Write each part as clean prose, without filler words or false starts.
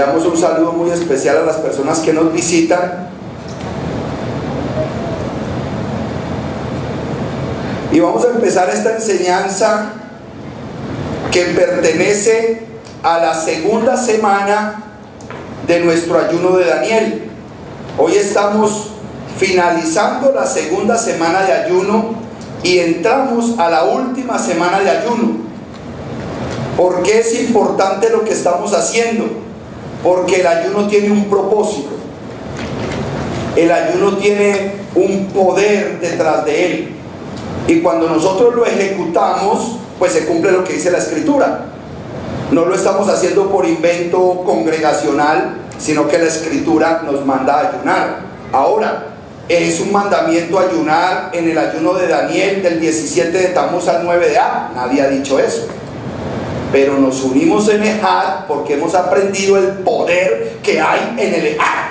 Enviamos un saludo muy especial a las personas que nos visitan. Y vamos a empezar esta enseñanza que pertenece a la segunda semana de nuestro ayuno de Daniel. Hoy estamos finalizando la segunda semana de ayuno y entramos a la última semana de ayuno. ¿Por qué es importante lo que estamos haciendo? Porque el ayuno tiene un propósito. El ayuno tiene un poder detrás de él. Y cuando nosotros lo ejecutamos, pues se cumple lo que dice la Escritura. No lo estamos haciendo por invento congregacional, sino que la Escritura nos manda a ayunar. Ahora, ¿es un mandamiento ayunar en el ayuno de Daniel del 17 de Tamuz al 9 de Ab? Nadie ha dicho eso. Pero nos unimos en Ejad porque hemos aprendido el poder que hay en el Ejad.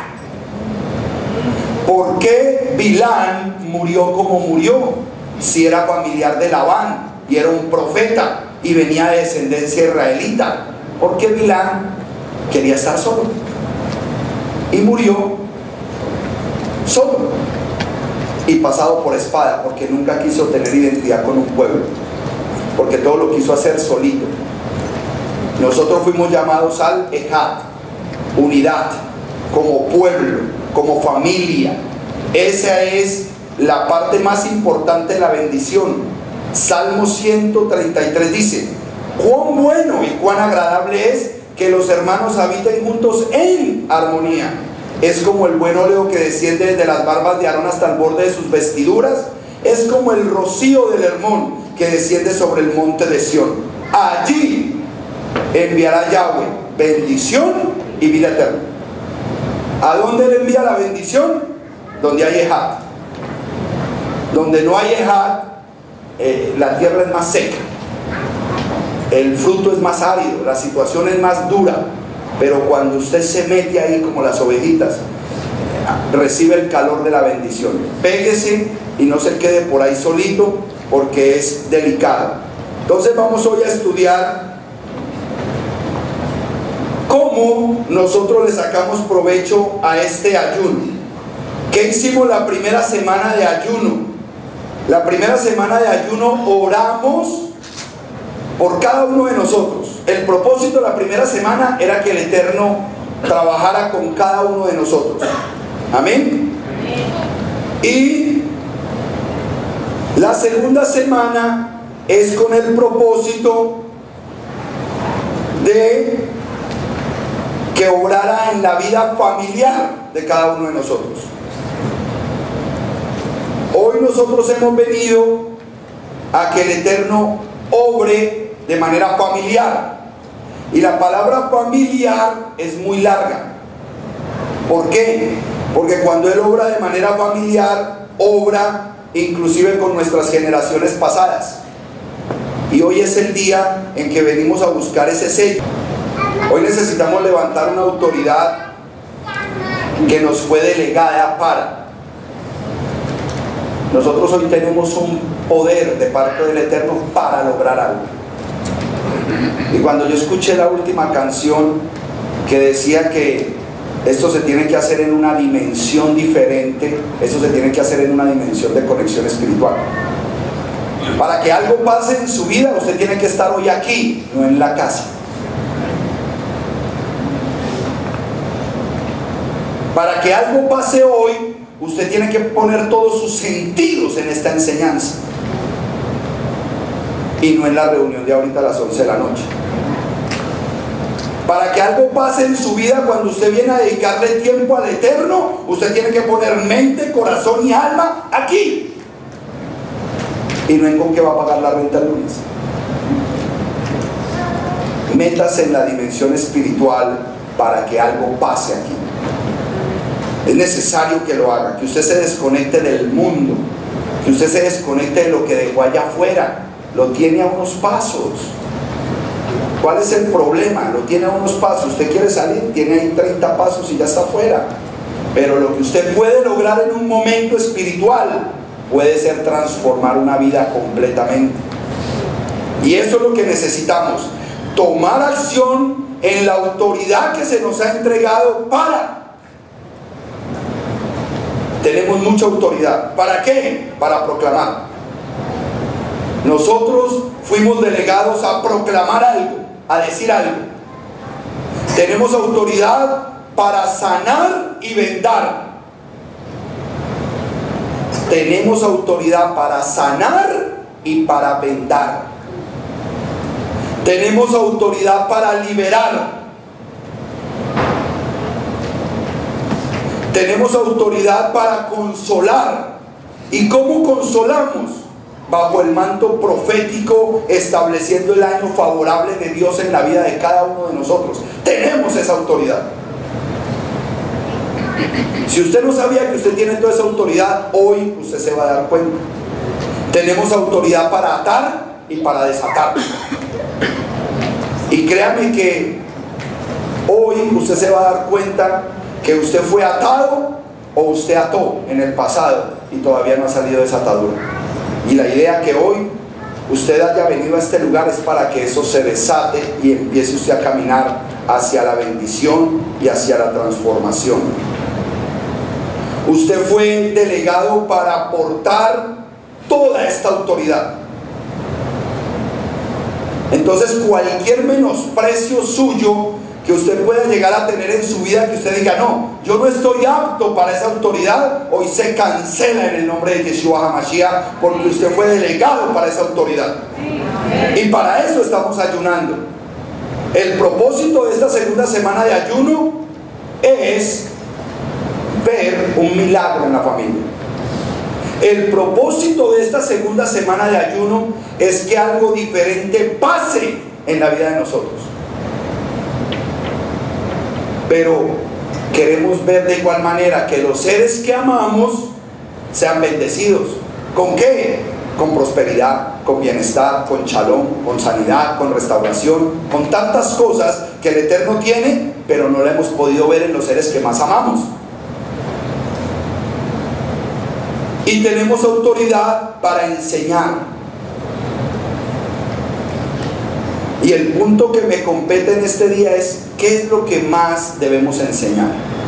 ¿Por qué Bilán murió como murió? Si era familiar de Labán y era un profeta y venía de descendencia israelita. Porque Bilán quería estar solo y murió solo y pasado por espada, porque nunca quiso tener identidad con un pueblo, porque todo lo quiso hacer solito. Nosotros fuimos llamados al Ejad, unidad, como pueblo, como familia. Esa es la parte más importante de la bendición. Salmo 133 dice: cuán bueno y cuán agradable es que los hermanos habiten juntos en armonía. Es como el buen óleo que desciende desde las barbas de Aarón hasta el borde de sus vestiduras. Es como el rocío del Hermón que desciende sobre el monte de Sión. Allí enviará Yahweh bendición y vida eterna. ¿A dónde le envía la bendición? Donde hay Ejad. Donde no hay Ejad, la tierra es más seca, el fruto es más árido, la situación es más dura. Pero cuando usted se mete ahí como las ovejitas, recibe el calor de la bendición. Péguese y no se quede por ahí solito, porque es delicado. Entonces vamos hoy a estudiar cómo nosotros le sacamos provecho a este ayuno. ¿Qué hicimos la primera semana de ayuno? La primera semana de ayuno oramos por cada uno de nosotros. El propósito de la primera semana era que el Eterno trabajara con cada uno de nosotros. Amén. Y la segunda semana es con el propósito de que obrara en la vida familiar de cada uno de nosotros. Hoy nosotros hemos venido a que el Eterno obre de manera familiar. Y la palabra familiar es muy larga. ¿Por qué? Porque cuando Él obra de manera familiar, obra inclusive con nuestras generaciones pasadas. Y hoy es el día en que venimos a buscar ese sello. Hoy necesitamos levantar una autoridad que nos fue delegada para. Nosotros hoy tenemos un poder de parte del Eterno para lograr algo. Y cuando yo escuché la última canción que decía que esto se tiene que hacer en una dimensión diferente, esto se tiene que hacer en una dimensión de conexión espiritual. Para que algo pase en su vida, usted tiene que estar hoy aquí, no en la casa. Para que algo pase hoy, usted tiene que poner todos sus sentidos en esta enseñanza y no en la reunión de ahorita a las 11 de la noche. Para que algo pase en su vida, cuando usted viene a dedicarle tiempo al Eterno, usted tiene que poner mente, corazón y alma aquí y no en con qué va a pagar la renta el lunes. Métase en la dimensión espiritual para que algo pase aquí. Es necesario que lo haga, que usted se desconecte del mundo, que usted se desconecte de lo que dejó allá afuera. Lo tiene a unos pasos. ¿Cuál es el problema? Lo tiene a unos pasos. Usted quiere salir, tiene ahí 30 pasos y ya está afuera. Pero lo que usted puede lograr en un momento espiritual puede ser transformar una vida completamente. Y eso es lo que necesitamos: tomar acción en la autoridad que se nos ha entregado para. Tenemos mucha autoridad. ¿Para qué? Para proclamar. Nosotros fuimos delegados a proclamar algo, a decir algo. Tenemos autoridad para sanar y vendar. Tenemos autoridad para sanar y para vendar. Tenemos autoridad para liberar. Tenemos autoridad para consolar. ¿Y cómo consolamos? Bajo el manto profético, estableciendo el año favorable de Dios en la vida de cada uno de nosotros. Tenemos esa autoridad. Si usted no sabía que usted tiene toda esa autoridad, hoy usted se va a dar cuenta. Tenemos autoridad para atar y para desatar. Y créame que hoy usted se va a dar cuenta que usted fue atado o usted ató en el pasado y todavía no ha salido de esa atadura. Y la idea que hoy usted haya venido a este lugar es para que eso se desate y empiece usted a caminar hacia la bendición y hacia la transformación. Usted fue delegado para aportar toda esta autoridad. Entonces cualquier menosprecio suyo que usted pueda llegar a tener en su vida, que usted diga, no, yo no estoy apto para esa autoridad, hoy se cancela en el nombre de Yeshua HaMashiach, porque usted fue delegado para esa autoridad. Y para eso estamos ayunando. El propósito de esta segunda semana de ayuno es ver un milagro en la familia. El propósito de esta segunda semana de ayuno es que algo diferente pase en la vida de nosotros. Pero queremos ver de igual manera que los seres que amamos sean bendecidos. ¿Con qué? Con prosperidad, con bienestar, con shalom, con sanidad, con restauración, con tantas cosas que el Eterno tiene, pero no la hemos podido ver en los seres que más amamos. Y tenemos autoridad para enseñar. Y el punto que me compete en este día es qué es lo que más debemos enseñar.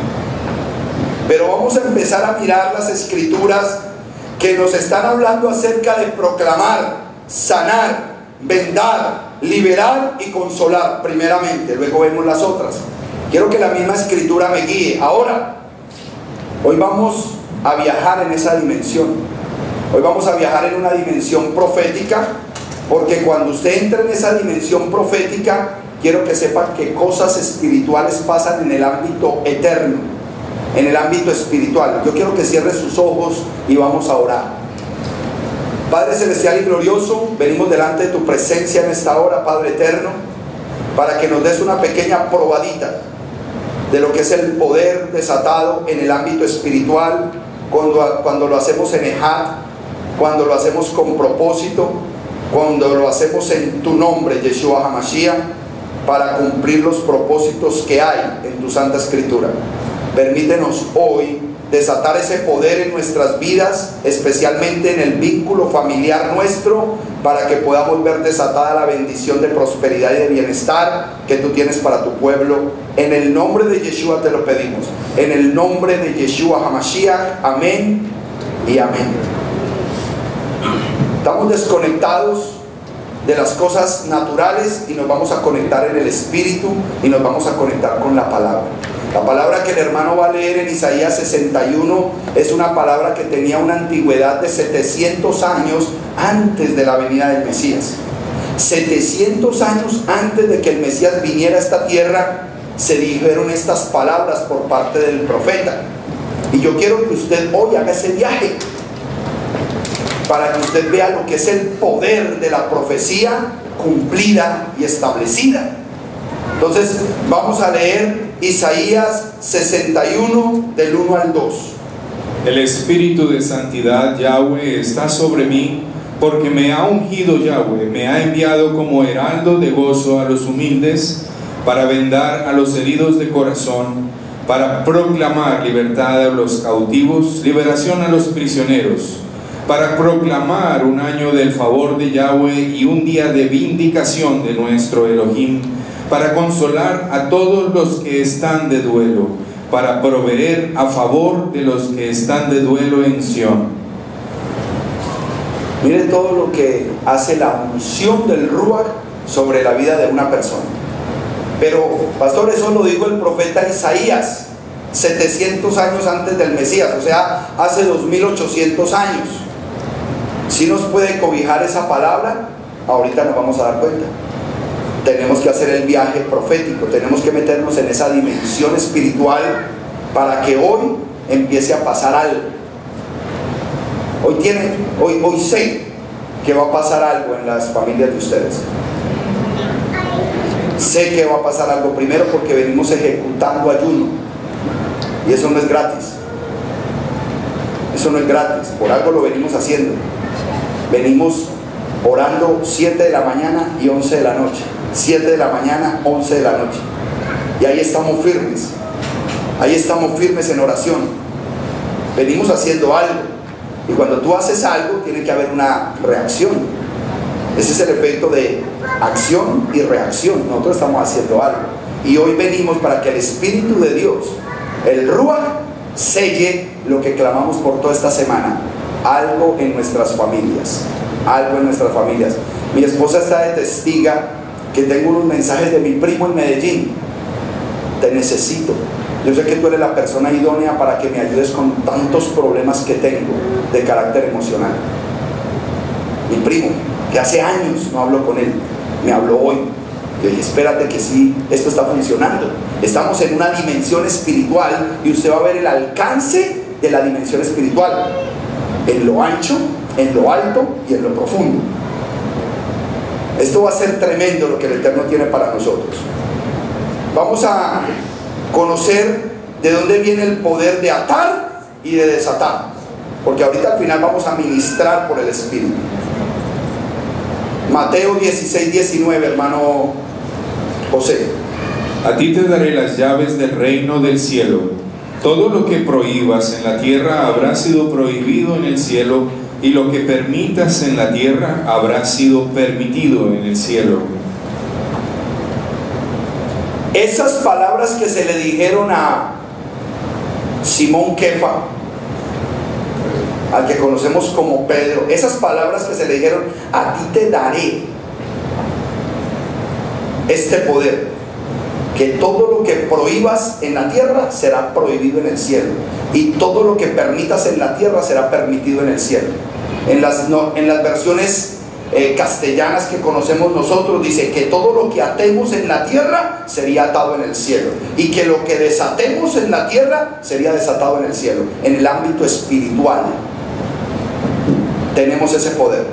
Pero vamos a empezar a mirar las escrituras que nos están hablando acerca de proclamar, sanar, vendar, liberar y consolar primeramente. Luego vemos las otras. Quiero que la misma escritura me guíe. Ahora, hoy vamos a viajar en esa dimensión. Hoy vamos a viajar en una dimensión profética, porque cuando usted entra en esa dimensión profética, quiero que sepa que cosas espirituales pasan en el ámbito eterno, en el ámbito espiritual. Yo quiero que cierre sus ojos y vamos a orar. Padre celestial y glorioso, venimos delante de tu presencia en esta hora, Padre eterno, para que nos des una pequeña probadita de lo que es el poder desatado en el ámbito espiritual, cuando lo hacemos en Ejad, cuando lo hacemos con propósito, cuando lo hacemos en tu nombre, Yeshua HaMashiach, para cumplir los propósitos que hay en tu Santa Escritura. Permítenos hoy desatar ese poder en nuestras vidas, especialmente en el vínculo familiar nuestro, para que podamos ver desatada la bendición de prosperidad y de bienestar que tú tienes para tu pueblo. En el nombre de Yeshua te lo pedimos. En el nombre de Yeshua HaMashiach. Amén y amén. Estamos desconectados de las cosas naturales y nos vamos a conectar en el Espíritu y nos vamos a conectar con la palabra. La palabra que el hermano va a leer en Isaías 61 es una palabra que tenía una antigüedad de 700 años antes de la venida del Mesías. 700 años antes de que el Mesías viniera a esta tierra, se dijeron estas palabras por parte del profeta. Y yo quiero que usted hoy haga ese viaje, para que usted vea lo que es el poder de la profecía cumplida y establecida. Entonces vamos a leer Isaías 61 del 1 al 2. El Espíritu de Santidad, Yahweh, está sobre mí, porque me ha ungido Yahweh, me ha enviado como heraldo de gozo a los humildes, para vendar a los heridos de corazón, para proclamar libertad a los cautivos, liberación a los prisioneros, para proclamar un año del favor de Yahweh y un día de vindicación de nuestro Elohim, para consolar a todos los que están de duelo, para proveer a favor de los que están de duelo en Sión. Mire todo lo que hace la unción del Ruach sobre la vida de una persona. Pero, pastor, eso lo dijo el profeta Isaías 700 años antes del Mesías, o sea, hace 2800 años. Si nos puede cobijar esa palabra, ahorita nos vamos a dar cuenta. Tenemos que hacer el viaje profético, tenemos que meternos en esa dimensión espiritual para que hoy empiece a pasar algo. Hoy sé que va a pasar algo en las familias de ustedes. Sé que va a pasar algo, primero porque venimos ejecutando ayuno, y eso no es gratis. Eso no es gratis, por algo lo venimos haciendo. Venimos orando 7 de la mañana y 11 de la noche, 7 de la mañana, 11 de la noche, y ahí estamos firmes. Ahí estamos firmes en oración. Venimos haciendo algo, y cuando tú haces algo tiene que haber una reacción. Ese es el efecto de acción y reacción. Nosotros estamos haciendo algo, y hoy venimos para que el Espíritu de Dios, el Ruach, selle lo que clamamos por toda esta semana. Algo en nuestras familias, algo en nuestras familias. Mi esposa está de testiga que tengo unos mensajes de mi primo en Medellín: te necesito, yo sé que tú eres la persona idónea para que me ayudes con tantos problemas que tengo de carácter emocional. Mi primo, que hace años no hablo con él, me habló hoy. Yo dije, espérate que sí, esto está funcionando. Estamos en una dimensión espiritual, y usted va a ver el alcance de la dimensión espiritual, en lo ancho, en lo alto y en lo profundo. Esto va a ser tremendo lo que el Eterno tiene para nosotros. Vamos a conocer de dónde viene el poder de atar y de desatar, porque ahorita al final vamos a ministrar por el Espíritu. Mateo 16:19, hermano José. A ti te daré las llaves del reino del cielo. Todo lo que prohíbas en la tierra habrá sido prohibido en el cielo, y lo que permitas en la tierra habrá sido permitido en el cielo. Esas palabras que se le dijeron a Simón Kefa, al que conocemos como Pedro, esas palabras que se le dijeron: a ti te daré este poder, que todo lo que prohíbas en la tierra será prohibido en el cielo, y todo lo que permitas en la tierra será permitido en el cielo. En las versiones castellanas que conocemos nosotros dice que todo lo que atemos en la tierra sería atado en el cielo, y que lo que desatemos en la tierra sería desatado en el cielo. En el ámbito espiritual tenemos ese poder.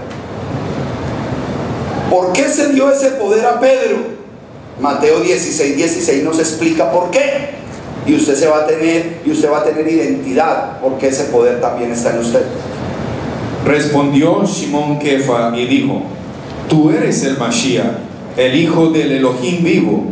¿Por qué se dio ese poder a Pedro? Mateo 16:16 nos explica por qué, y usted va a tener identidad, porque ese poder también está en usted. Respondió Simón Kefa y dijo: tú eres el Mashiach, el hijo del Elohim vivo.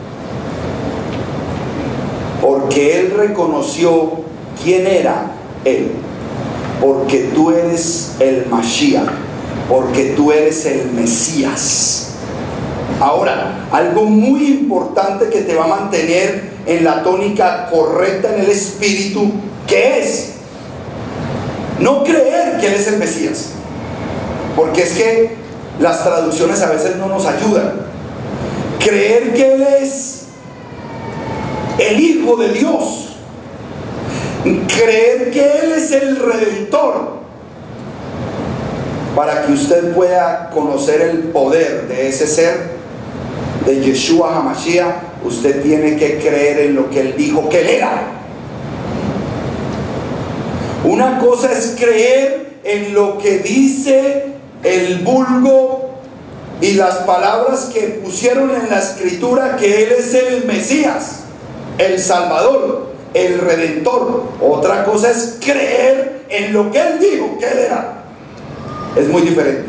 Porque él reconoció quién era él. Porque tú eres el Mashiach, porque tú eres el Mesías. Ahora, algo muy importante que te va a mantener en la tónica correcta en el espíritu, que es no creer que Él es el Mesías, porque es que las traducciones a veces no nos ayudan. Creer que Él es el Hijo de Dios, creer que Él es el Redentor. Para que usted pueda conocer el poder de ese ser, de Yeshua HaMashiach, usted tiene que creer en lo que Él dijo que Él era. Una cosa es creer en lo que dice el vulgo y las palabras que pusieron en la escritura, que Él es el Mesías, el Salvador, el Redentor. Otra cosa es creer en lo que Él dijo que Él era. Es muy diferente.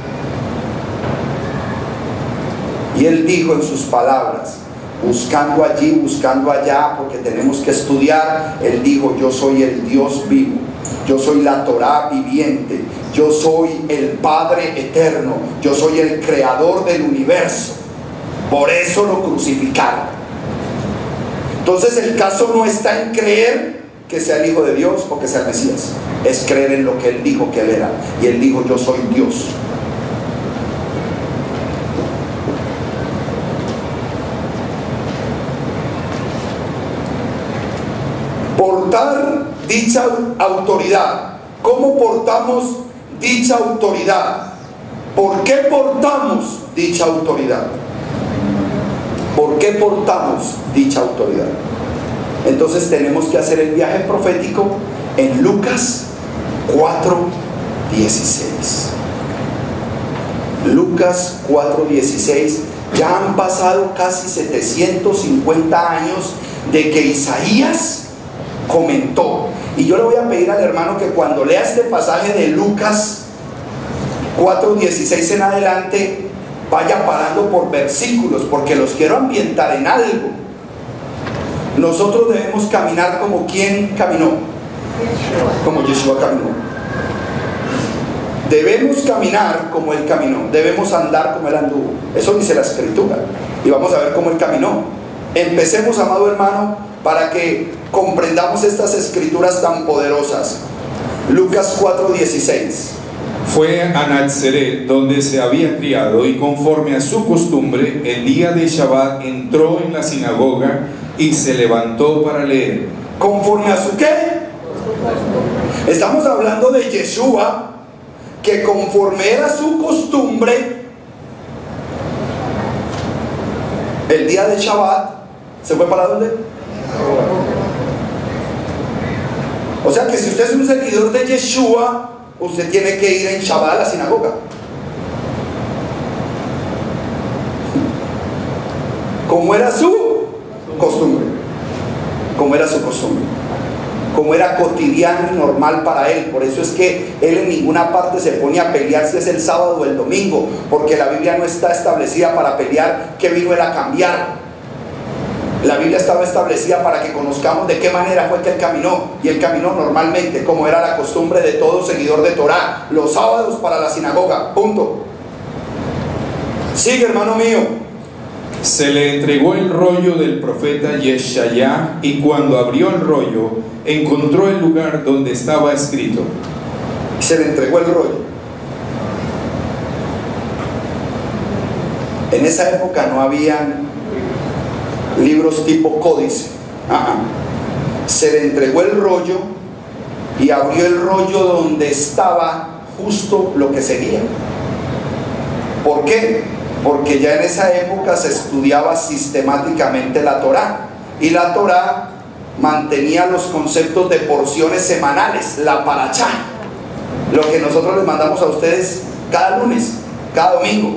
Y Él dijo en sus palabras, buscando allí, buscando allá, porque tenemos que estudiar. Él dijo: yo soy el Dios vivo, yo soy la Torá viviente, yo soy el Padre eterno, yo soy el creador del universo. Por eso lo crucificaron. Entonces el caso no está en creer que sea el Hijo de Dios o que sea el Mesías. Es creer en lo que Él dijo que Él era. Y Él dijo: yo soy Dios. Portar dicha autoridad. ¿Cómo portamos dicha autoridad? ¿Por qué portamos dicha autoridad? ¿Por qué portamos dicha autoridad? Entonces tenemos que hacer el viaje profético en Lucas 4:16. Lucas 4:16. Ya han pasado casi 750 años de que Isaías comentó. Y yo le voy a pedir al hermano que cuando lea este pasaje de Lucas 4:16 en adelante, vaya parando por versículos, porque los quiero ambientar en algo. Nosotros debemos caminar como quien caminó, como Yeshua caminó. Debemos caminar como Él caminó, debemos andar como Él anduvo. Eso dice la Escritura. Y vamos a ver cómo Él caminó. Empecemos, amado hermano, para que comprendamos estas Escrituras tan poderosas. Lucas 4:16. Fue a Nazaret, donde se había criado, y conforme a su costumbre, el día de Shabbat entró en la sinagoga y se levantó para leer. ¿Conforme a su qué? Estamos hablando de Yeshua, que conforme era su costumbre, el día de Shabbat, ¿se fue para dónde? O sea que si usted es un seguidor de Yeshua, usted tiene que ir en Shabbat a la sinagoga. Como era su costumbre. Como era su costumbre. Como era cotidiano y normal para él. Por eso es que él en ninguna parte se pone a pelear si es el sábado o el domingo, porque la Biblia no está establecida para pelear qué vino él a cambiar. La Biblia estaba establecida para que conozcamos de qué manera fue que Él caminó. Y Él caminó normalmente, como era la costumbre de todo seguidor de Torah, los sábados para la sinagoga, punto. Sigue, hermano mío. Se le entregó el rollo del profeta Yeshayá, y cuando abrió el rollo, encontró el lugar donde estaba escrito. Se le entregó el rollo. En esa época no habían libros tipo códice. Se le entregó el rollo y abrió el rollo donde estaba justo lo que seguía. ¿Por qué? Porque ya en esa época se estudiaba sistemáticamente la Torá, y la Torá mantenía los conceptos de porciones semanales, la parachá, lo que nosotros les mandamos a ustedes cada lunes, cada domingo.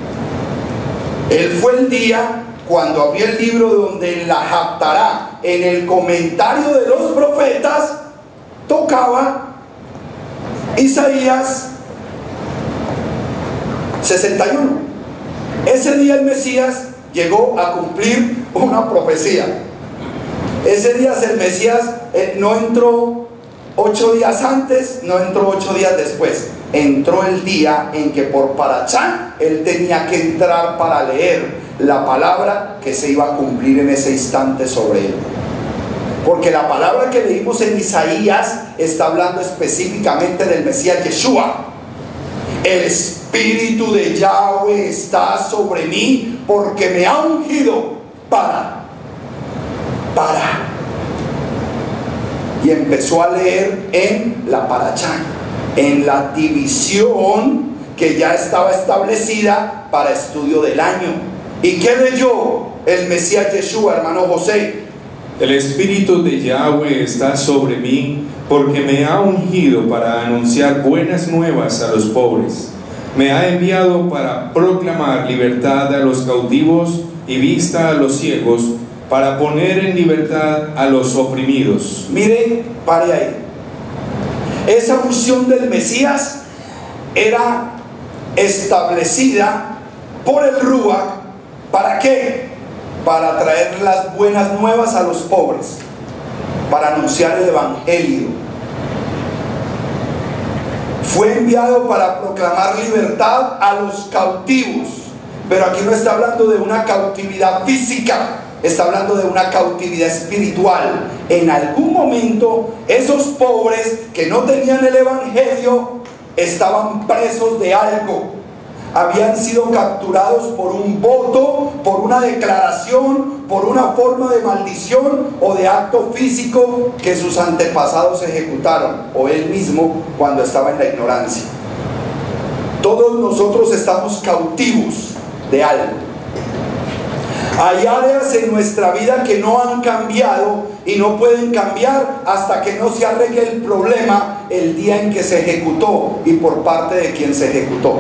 Él fue el día cuando abrió el libro donde en la Haftará, en el comentario de los profetas, tocaba Isaías 61. Ese día el Mesías llegó a cumplir una profecía. Ese día el Mesías no entró 8 días antes, no entró 8 días después. Entró el día en que por Parachá él tenía que entrar para leer la palabra que se iba a cumplir en ese instante sobre él. Porque la palabra que leímos en Isaías está hablando específicamente del Mesías Yeshua. El Espíritu de Yahweh está sobre mí porque me ha ungido para. Y empezó a leer en la Parachá, en la división que ya estaba establecida para estudio del año. ¿Y qué leyó el Mesías Yeshua, hermano José? El Espíritu de Yahweh está sobre mí, porque me ha ungido para anunciar buenas nuevas a los pobres. Me ha enviado para proclamar libertad a los cautivos y vista a los ciegos, para poner en libertad a los oprimidos. Mire, pare ahí. Esa unción del Mesías era establecida por el Ruach. ¿Para qué? Para traer las buenas nuevas a los pobres, para anunciar el Evangelio. Fue enviado para proclamar libertad a los cautivos Pero aquí no está hablando de una cautividad física, está hablando de una cautividad espiritual. En algún momento esos pobres que no tenían el evangelio estaban presos de algo. Habían sido capturados por un voto, por una declaración, por una forma de maldición o de acto físico que sus antepasados ejecutaron, o él mismo cuando estaba en la ignorancia. Todos nosotros estamos cautivos de algo. Hay áreas en nuestra vida que no han cambiado y no pueden cambiar hasta que no se arregle el problema el día en que se ejecutó y por parte de quien se ejecutó.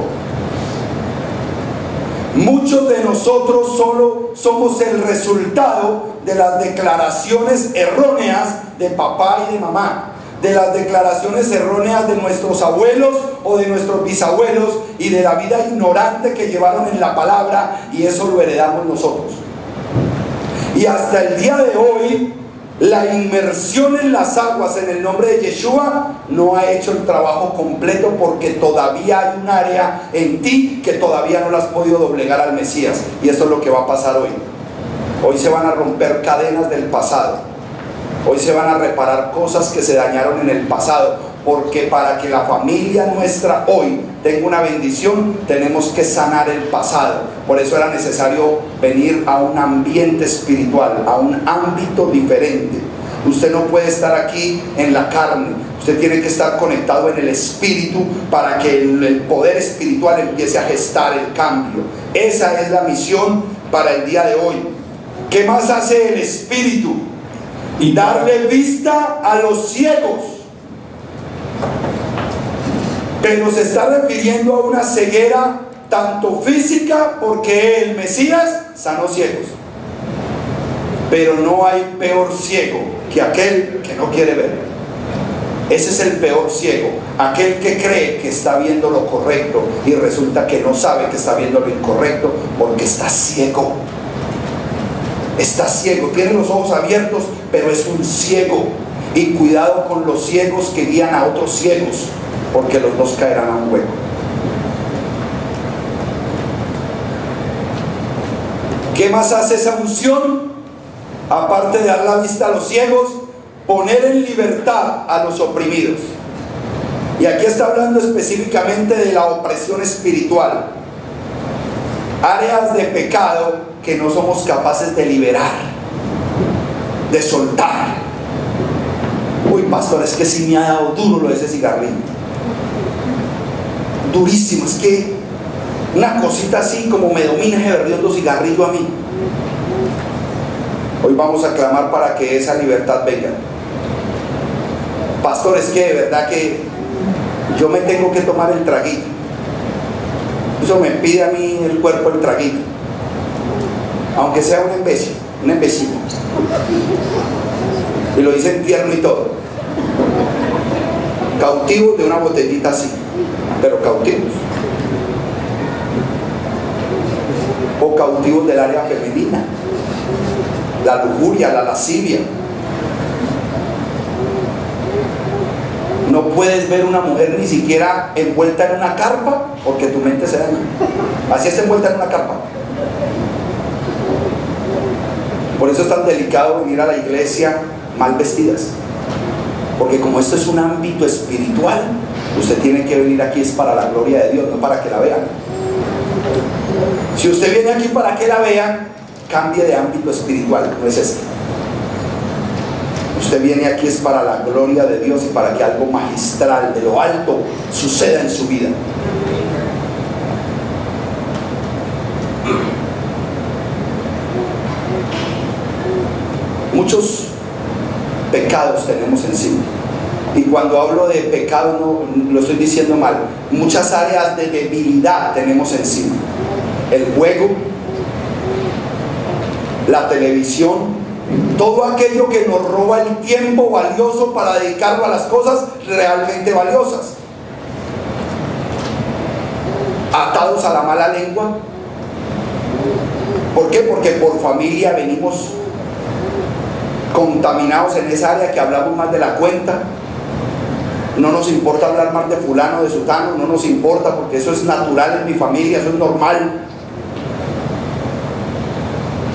Muchos de nosotros solo somos el resultado de las declaraciones erróneas de papá y de mamá, de las declaraciones erróneas de nuestros abuelos o de nuestros bisabuelos y de la vida ignorante que llevaron en la palabra, y eso lo heredamos nosotros. Y hasta el día de hoy, la inmersión en las aguas en el nombre de Yeshua no ha hecho el trabajo completo, porque todavía hay un área en ti que todavía no la has podido doblegar al Mesías, y eso es lo que va a pasar hoy. Hoy se van a romper cadenas del pasado, hoy se van a reparar cosas que se dañaron en el pasado, porque para que la familia nuestra hoy tenga una bendición tenemos que sanar el pasado. Por eso era necesario venir a un ambiente espiritual, a un ámbito diferente. Usted no puede estar aquí en la carne, usted tiene que estar conectado en el espíritu para que el poder espiritual empiece a gestar el cambio. Esa es la misión para el día de hoy. ¿Qué más hace el espíritu? Y darle vista a los ciegos. Pero se está refiriendo a una ceguera tanto física, porque el Mesías sanó ciegos. Pero no hay peor ciego que aquel que no quiere ver. Ese es el peor ciego, aquel que cree que está viendo lo correcto y resulta que no sabe que está viendo lo incorrecto, porque está ciego. Está ciego, tiene los ojos abiertos, pero es un ciego. Y cuidado con los ciegos que guían a otros ciegos, porque los dos caerán a un hueco. ¿Qué más hace esa unción? Aparte de dar la vista a los ciegos, poner en libertad a los oprimidos. Y aquí está hablando específicamente de la opresión espiritual. Áreas de pecado que no somos capaces de liberar, de soltar. Uy, pastor, es que sí me ha dado duro lo de ese cigarrillo. Durísimo, es que una cosita así como me domina ese berriondo cigarrillo a mí. Hoy vamos a clamar para que esa libertad venga. Pastor, es que de verdad que yo me tengo que tomar el traguito. Eso me pide a mí el cuerpo el traguito, aunque sea un embecito. Y lo dicen tierno y todo. Cautivos de una botellita así, pero cautivos. O cautivos del área femenina, la lujuria, la lascivia. No puedes ver una mujer ni siquiera envuelta en una carpa, porque tu mente se daña. Así está envuelta en una carpa. Por eso es tan delicado venir a la iglesia mal vestidas, porque como esto es un ámbito espiritual, usted tiene que venir aquí es para la gloria de Dios, no para que la vean. Si usted viene aquí para que la vean, cambie de ámbito espiritual, no es este. Usted viene aquí es para la gloria de Dios y para que algo magistral de lo alto suceda en su vida. Muchos pecados tenemos encima, y cuando hablo de pecado no lo estoy diciendo mal. Muchas áreas de debilidad tenemos encima: el juego, la televisión, todo aquello que nos roba el tiempo valioso para dedicarlo a las cosas realmente valiosas. Atados a la mala lengua. ¿Por qué? Porque por familia venimos contaminados en esa área, que hablamos más de la cuenta. No nos importa hablar más de fulano, de sutano, no nos importa, porque eso es natural en mi familia, eso es normal.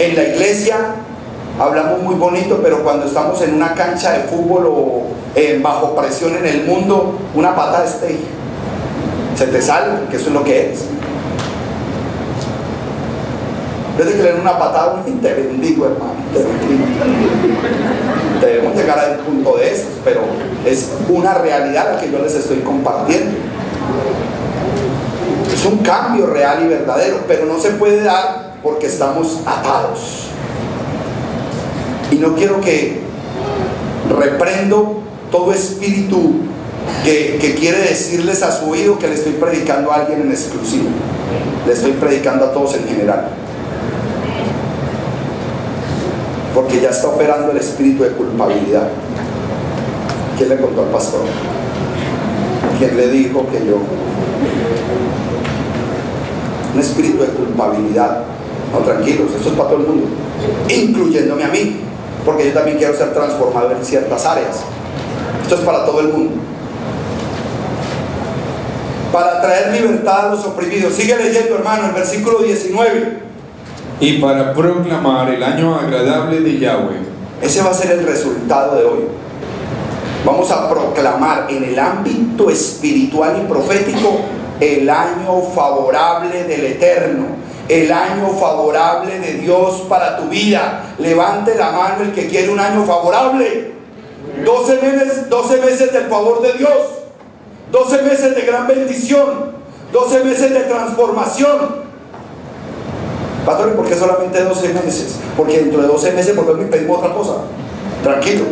En la iglesia hablamos muy bonito, pero cuando estamos en una cancha de fútbol o bajo presión en el mundo, una patada se te sale, porque eso es lo que es. Desde que le den una patada, te bendigo, hermano, te bendigo. Debemos llegar al punto de eso, pero es una realidad la que yo les estoy compartiendo. Es un cambio real y verdadero, pero no se puede dar porque estamos atados. Y no quiero que reprendo todo espíritu que quiere decirles a su oído que le estoy predicando a alguien en exclusivo. Le estoy predicando a todos en general. Porque ya está operando el espíritu de culpabilidad. ¿Quién le contó al pastor? ¿Quién le dijo que yo? Un espíritu de culpabilidad. No, tranquilos, esto es para todo el mundo, incluyéndome a mí, porque yo también quiero ser transformado en ciertas áreas. Esto es para todo el mundo. Para traer libertad a los oprimidos. Sigue leyendo, hermano, el versículo 19. Y para proclamar el año agradable de Yahweh. Ese va a ser el resultado de hoy. Vamos a proclamar en el ámbito espiritual y profético el año favorable del Eterno, el año favorable de Dios para tu vida. Levante la mano el que quiere un año favorable. 12 meses del favor de Dios, 12 meses de gran bendición, 12 meses de transformación. Pastor, ¿y por qué solamente 12 meses? Porque dentro de 12 meses volvemos y pedimos otra cosa. Tranquilo.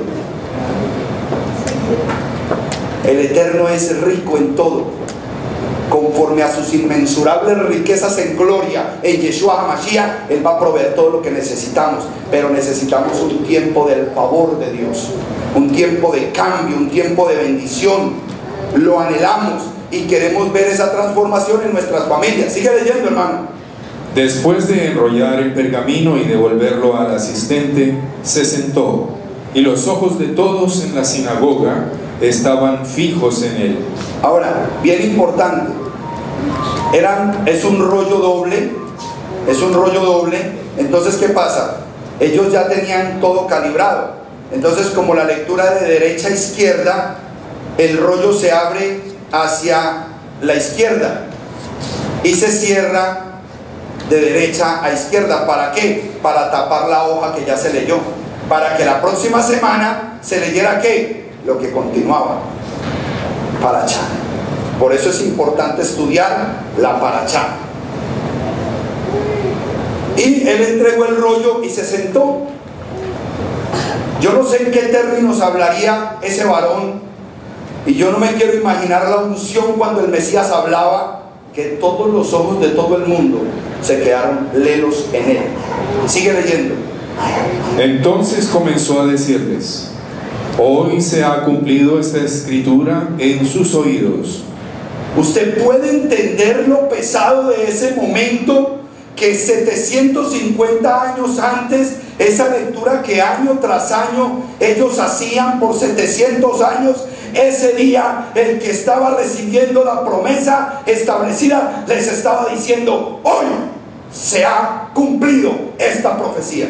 El Eterno es rico en todo, conforme a sus inmensurables riquezas en gloria. En Yeshua HaMashiach, Él va a proveer todo lo que necesitamos, pero necesitamos un tiempo del favor de Dios, un tiempo de cambio, un tiempo de bendición. Lo anhelamos y queremos ver esa transformación en nuestras familias. Sigue leyendo, hermano. Después de enrollar el pergamino y devolverlo al asistente, se sentó, y los ojos de todos en la sinagoga estaban fijos en él. Ahora, bien importante, es un rollo doble, entonces ¿qué pasa? Ellos ya tenían todo calibrado, entonces como la lectura de derecha a izquierda, el rollo se abre hacia la izquierda y se cierra de derecha a izquierda. ¿Para qué? Para tapar la hoja que ya se leyó, para que la próxima semana se leyera ¿qué? Lo que continuaba. Parachá. Por eso es importante estudiar la parachá. Y él entregó el rollo y se sentó. Yo no sé en qué términos hablaría ese varón, y yo no me quiero imaginar la unción cuando el Mesías hablaba, que todos los ojos de todo el mundo se quedaron lelos en él. Sigue leyendo. Entonces comenzó a decirles: hoy se ha cumplido esta escritura en sus oídos. Usted puede entender lo pesado de ese momento, que 750 años antes, esa lectura que año tras año ellos hacían por 700 años, ese día el que estaba recibiendo la promesa establecida les estaba diciendo: hoy se ha cumplido esta profecía.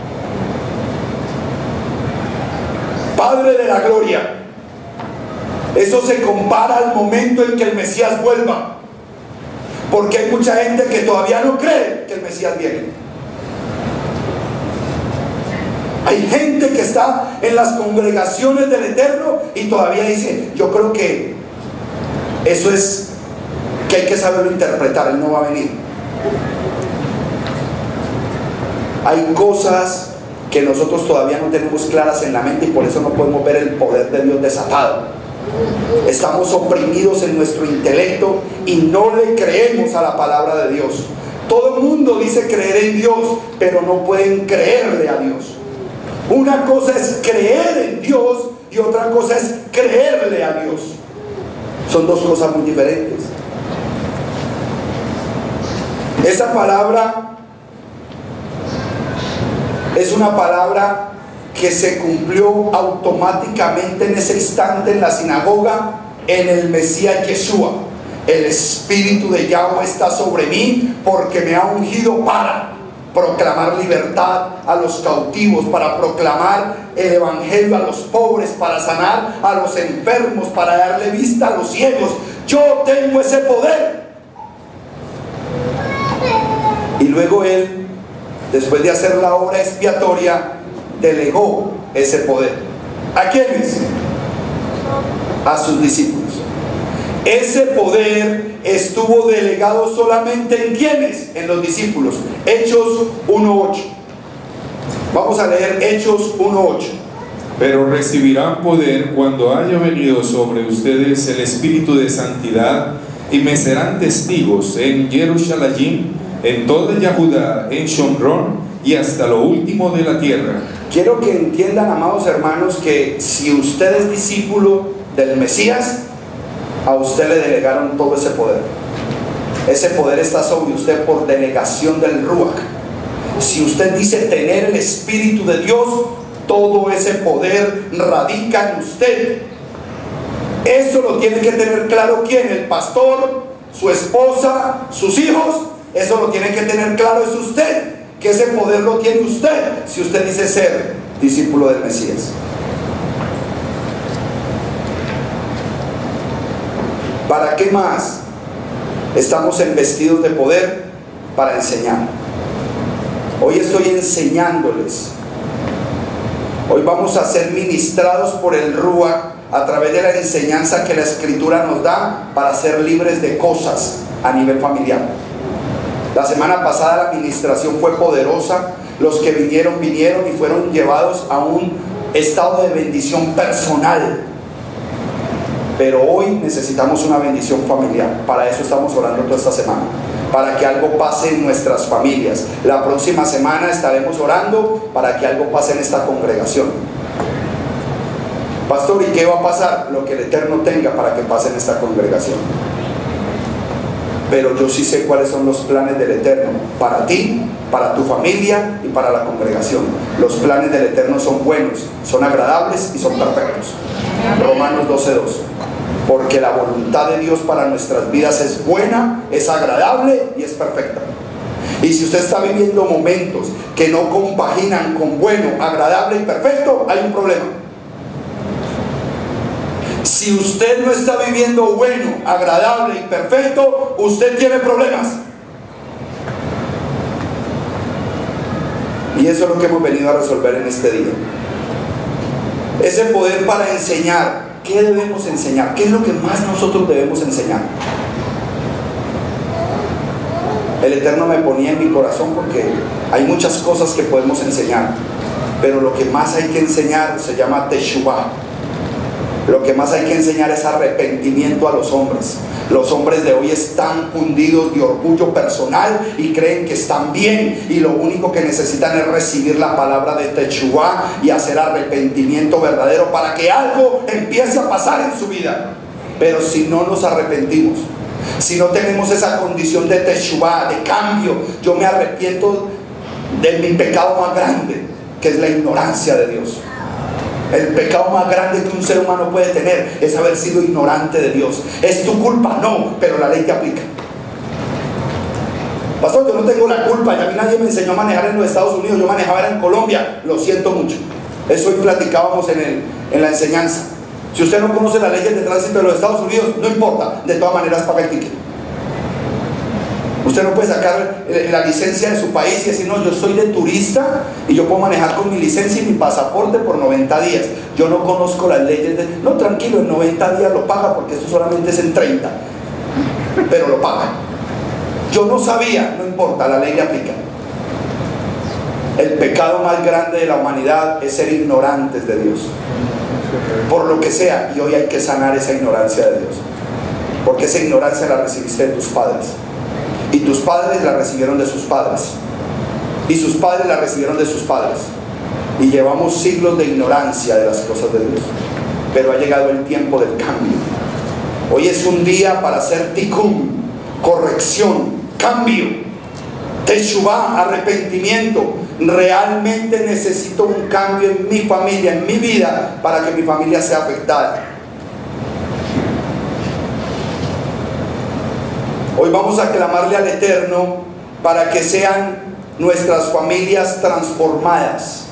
Padre de la gloria, eso se compara al momento en que el Mesías vuelva, porque hay mucha gente que todavía no cree que el Mesías viene. Hay gente que está en las congregaciones del Eterno y todavía dice: yo creo que eso es que hay que saberlo interpretar, Él no va a venir. Hay cosas que nosotros todavía no tenemos claras en la mente y por eso no podemos ver el poder de Dios desatado. Estamos oprimidos en nuestro intelecto y no le creemos a la palabra de Dios. Todo el mundo dice creer en Dios, pero no pueden creerle a Dios. Una cosa es creer en Dios y otra cosa es creerle a Dios. Son dos cosas muy diferentes. Esa palabra es una palabra que se cumplió automáticamente en ese instante en la sinagoga, en el Mesías Yeshua. El Espíritu de Yahweh está sobre mí porque me ha ungido para. proclamar libertad a los cautivos, para proclamar el evangelio a los pobres, para sanar a los enfermos, para darle vista a los ciegos. Yo tengo ese poder. Y luego Él, después de hacer la obra expiatoria, delegó ese poder. ¿A quiénes? A sus discípulos. Ese poder estuvo delegado solamente ¿en quiénes? En los discípulos. Hechos 1:8. Vamos a leer Hechos 1:8. Pero recibirán poder cuando haya venido sobre ustedes el Espíritu de Santidad, y me serán testigos en Jerusalén, en toda Judá, en Shomrón y hasta lo último de la tierra. Quiero que entiendan, amados hermanos, que si usted es discípulo del Mesías, a usted le delegaron todo ese poder. Ese poder está sobre usted por delegación del Ruach. Si usted dice tener el Espíritu de Dios, todo ese poder radica en usted. Eso lo tiene que tener claro ¿quién? El pastor, su esposa, sus hijos. Eso lo tiene que tener claro, es usted, que ese poder lo tiene usted, si usted dice ser discípulo del Mesías. ¿Para qué más estamos investidos de poder? Para enseñar. Hoy estoy enseñándoles. Hoy vamos a ser ministrados por el Ruach a través de la enseñanza que la Escritura nos da para ser libres de cosas a nivel familiar. La semana pasada la administración fue poderosa. Los que vinieron y fueron llevados a un estado de bendición personal. Pero hoy necesitamos una bendición familiar. Para eso estamos orando toda esta semana, para que algo pase en nuestras familias. La próxima semana estaremos orando para que algo pase en esta congregación. Pastor, ¿y qué va a pasar? Lo que el Eterno tenga para que pase en esta congregación. Pero yo sí sé cuáles son los planes del Eterno para ti, para tu familia y para la congregación. Los planes del Eterno son buenos, son agradables y son perfectos. Romanos 12:2. Porque la voluntad de Dios para nuestras vidas es buena, es agradable y es perfecta. Y si usted está viviendo momentos que no compaginan con bueno, agradable y perfecto, hay un problema. Si usted no está viviendo bueno, agradable y perfecto, usted tiene problemas. Y eso es lo que hemos venido a resolver en este día. Ese poder para enseñar. ¿Qué debemos enseñar? ¿Qué es lo que más nosotros debemos enseñar? El Eterno me ponía en mi corazón porque hay muchas cosas que podemos enseñar, pero lo que más hay que enseñar se llama Teshuvah. Lo que más hay que enseñar es arrepentimiento a los hombres. Los hombres de hoy están hundidos de orgullo personal y creen que están bien, y lo único que necesitan es recibir la palabra de Teshuvah y hacer arrepentimiento verdadero para que algo empiece a pasar en su vida. Pero si no nos arrepentimos, si no tenemos esa condición de Teshuvah, de cambio, yo me arrepiento de mi pecado más grande, que es la ignorancia de Dios. El pecado más grande que un ser humano puede tener es haber sido ignorante de Dios. ¿Es tu culpa? No, pero la ley te aplica. Pastor, yo no tengo la culpa, y a mí nadie me enseñó a manejar en los Estados Unidos, yo manejaba en Colombia, lo siento mucho. Eso hoy platicábamos en la enseñanza. Si usted no conoce las leyes de tránsito de los Estados Unidos, no importa, de todas maneras paga el ticket. Usted no puede sacar la licencia de su país y decir, no, yo soy de turista y yo puedo manejar con mi licencia y mi pasaporte por 90 días. Yo no conozco las leyes de... No, tranquilo, en 90 días lo paga porque esto solamente es en 30. Pero lo paga. Yo no sabía, no importa, la ley le aplica. El pecado más grande de la humanidad es ser ignorantes de Dios. Por lo que sea, y hoy hay que sanar esa ignorancia de Dios. Porque esa ignorancia la recibiste de tus padres. Y tus padres la recibieron de sus padres. Y sus padres la recibieron de sus padres. Y llevamos siglos de ignorancia de las cosas de Dios. Pero ha llegado el tiempo del cambio. Hoy es un día para hacer tikkun, corrección, cambio, teshuvah, arrepentimiento. Realmente necesito un cambio en mi familia, en mi vida, para que mi familia sea afectada. Hoy vamos a clamarle al Eterno para que sean nuestras familias transformadas.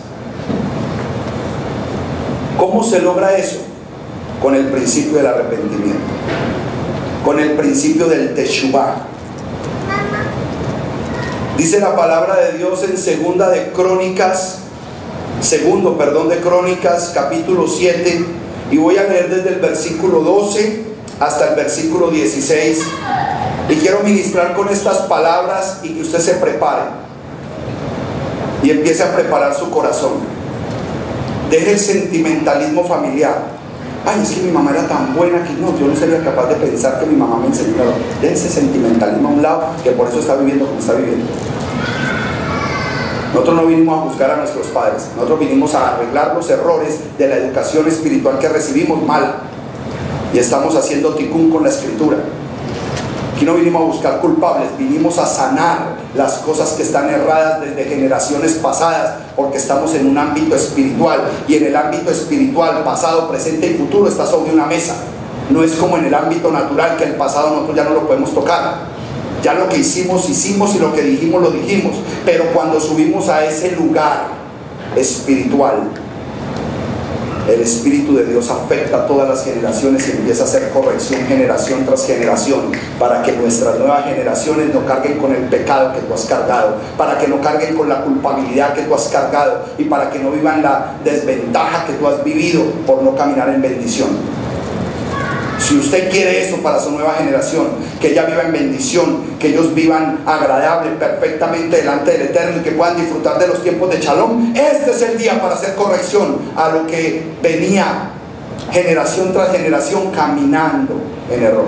¿Cómo se logra eso? Con el principio del arrepentimiento, con el principio del teshuvá. Dice la palabra de Dios en segundo de Crónicas, capítulo 7, y voy a leer desde el versículo 12 hasta el versículo 16, y quiero ministrar con estas palabras y que usted se prepare y empiece a preparar su corazón. Deje el sentimentalismo familiar. Ay, es que mi mamá era tan buena que no, yo no sería capaz de pensar que mi mamá me enseñó. Deje ese sentimentalismo a un lado, que por eso está viviendo como está viviendo. Nosotros no vinimos a juzgar a nuestros padres, nosotros vinimos a arreglar los errores de la educación espiritual que recibimos mala, y estamos haciendo ticún con la escritura. Aquí no vinimos a buscar culpables, vinimos a sanar las cosas que están erradas desde generaciones pasadas, porque estamos en un ámbito espiritual, y en el ámbito espiritual, pasado, presente y futuro está sobre una mesa. No es como en el ámbito natural, que el pasado nosotros ya no lo podemos tocar. Ya lo que hicimos, hicimos, y lo que dijimos, lo dijimos. Pero cuando subimos a ese lugar espiritual, el Espíritu de Dios afecta a todas las generaciones y empieza a hacer corrección generación tras generación, para que nuestras nuevas generaciones no carguen con el pecado que tú has cargado, para que no carguen con la culpabilidad que tú has cargado, y para que no vivan la desventaja que tú has vivido por no caminar en bendición. Si usted quiere eso para su nueva generación, que ella viva en bendición, que ellos vivan agradable, perfectamente delante del Eterno, y que puedan disfrutar de los tiempos de Shalom, este es el día para hacer corrección a lo que venía generación tras generación caminando en error.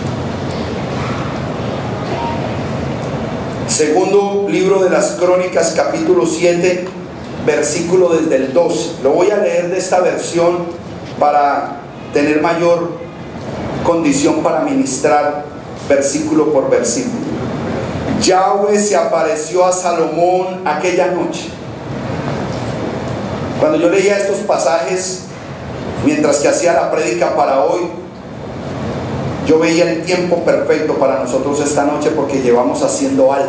Segundo libro de las Crónicas, capítulo 7, versículo desde el 12. Lo voy a leer de esta versión para tener mayor condición para ministrar versículo por versículo. Yahweh se apareció a Salomón aquella noche. Cuando yo leía estos pasajes mientras que hacía la prédica para hoy, yo veía el tiempo perfecto para nosotros esta noche, porque llevamos haciendo algo.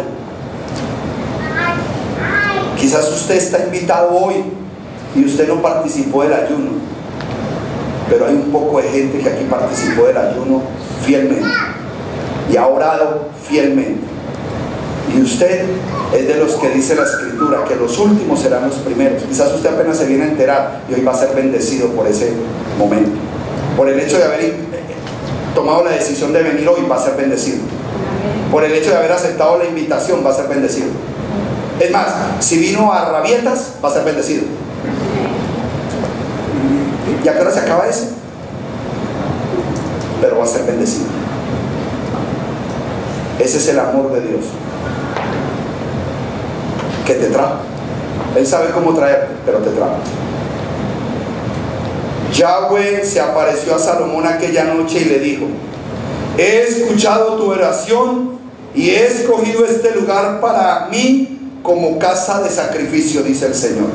Quizás usted está invitado hoy y usted no participó del ayuno, pero hay un poco de gente que aquí participó del ayuno fielmente y ha orado fielmente, y usted es de los que dice la escritura que los últimos serán los primeros. Quizás usted apenas se viene a enterar y hoy va a ser bendecido por ese momento, por el hecho de haber tomado la decisión de venir hoy, va a ser bendecido. Por el hecho de haber aceptado la invitación, va a ser bendecido. Es más, si vino a rabietas, va a ser bendecido. ¿Y a qué hora se acaba eso? Pero va a ser bendecido. Ese es el amor de Dios que te trajo. Él sabe cómo traerte, pero te trajo. Yahweh se apareció a Salomón aquella noche y le dijo: he escuchado tu oración y he escogido este lugar para mí como casa de sacrificio, dice el Señor.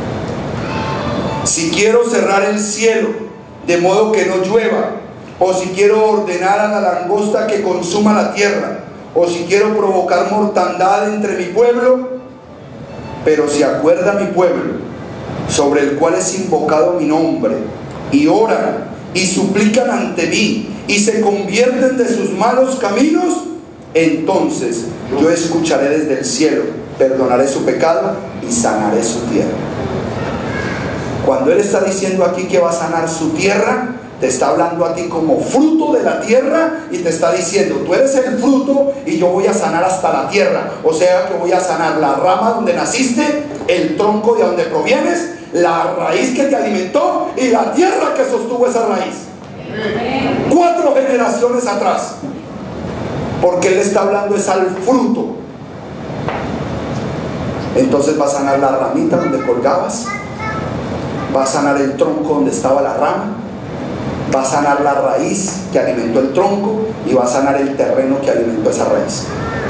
Si quiero cerrar el cielo de modo que no llueva, o si quiero ordenar a la langosta que consuma la tierra, o si quiero provocar mortandad entre mi pueblo, pero si acuerda mi pueblo, sobre el cual es invocado mi nombre, y oran y suplican ante mí y se convierten de sus malos caminos, entonces yo escucharé desde el cielo, perdonaré su pecado y sanaré su tierra. Cuando Él está diciendo aquí que va a sanar su tierra, te está hablando a ti como fruto de la tierra, y te está diciendo: tú eres el fruto y yo voy a sanar hasta la tierra. O sea que voy a sanar la rama donde naciste, el tronco de donde provienes, la raíz que te alimentó y la tierra que sostuvo esa raíz. 4 generaciones atrás. Porque Él está hablando es al fruto. Entonces va a sanar la ramita donde colgabas, va a sanar el tronco donde estaba la rama, va a sanar la raíz que alimentó el tronco, y va a sanar el terreno que alimentó esa raíz.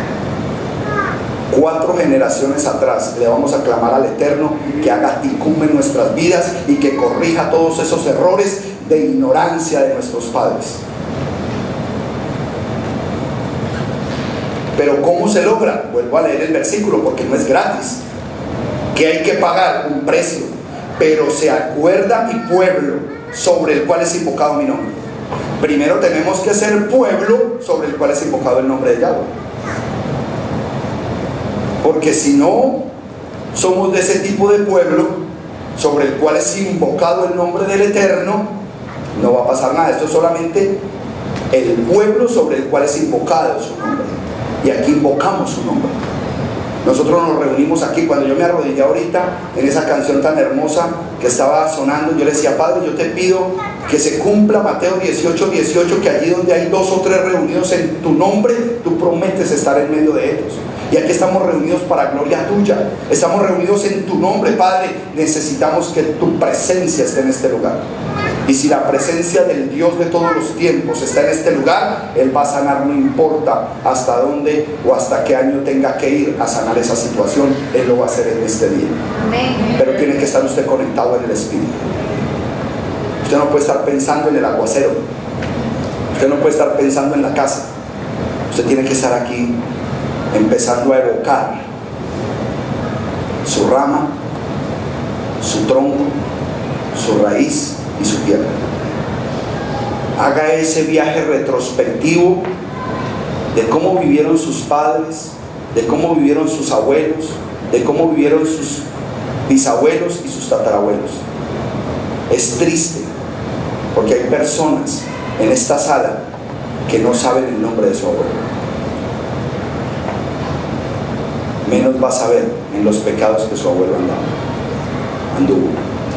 4 generaciones atrás le vamos a clamar al Eterno que haga ticum en nuestras vidas y que corrija todos esos errores de ignorancia de nuestros padres. Pero ¿cómo se logra? Vuelvo a leer el versículo, porque no es gratis, que hay que pagar un precio. Pero se acuerda mi pueblo sobre el cual es invocado mi nombre. Primero tenemos que ser pueblo sobre el cual es invocado el nombre de Yahweh, porque si no somos de ese tipo de pueblo sobre el cual es invocado el nombre del Eterno, no va a pasar nada. Esto es solamente el pueblo sobre el cual es invocado su nombre, y aquí invocamos su nombre. Nosotros nos reunimos aquí. Cuando yo me arrodillé ahorita en esa canción tan hermosa que estaba sonando, yo le decía: Padre, yo te pido que se cumpla Mateo 18:18, que allí donde hay 2 o 3 reunidos en tu nombre, tú prometes estar en medio de ellos. Y aquí estamos reunidos para gloria tuya. Estamos reunidos en tu nombre, Padre. Necesitamos que tu presencia esté en este lugar. Y si la presencia del Dios de todos los tiempos está en este lugar, Él va a sanar, no importa hasta dónde o hasta qué año tenga que ir a sanar esa situación. Él lo va a hacer en este día. Amén. Pero tiene que estar usted conectado en el Espíritu. Usted no puede estar pensando en el aguacero. Usted no puede estar pensando en la casa. Usted tiene que estar aquí, empezando a evocar su rama, su tronco, su raíz y su tierra. Haga ese viaje retrospectivo de cómo vivieron sus padres, de cómo vivieron sus abuelos, de cómo vivieron sus bisabuelos y sus tatarabuelos. Es triste porque hay personas en esta sala que no saben el nombre de su abuelo. Menos va a saber en los pecados que su abuelo anduvo.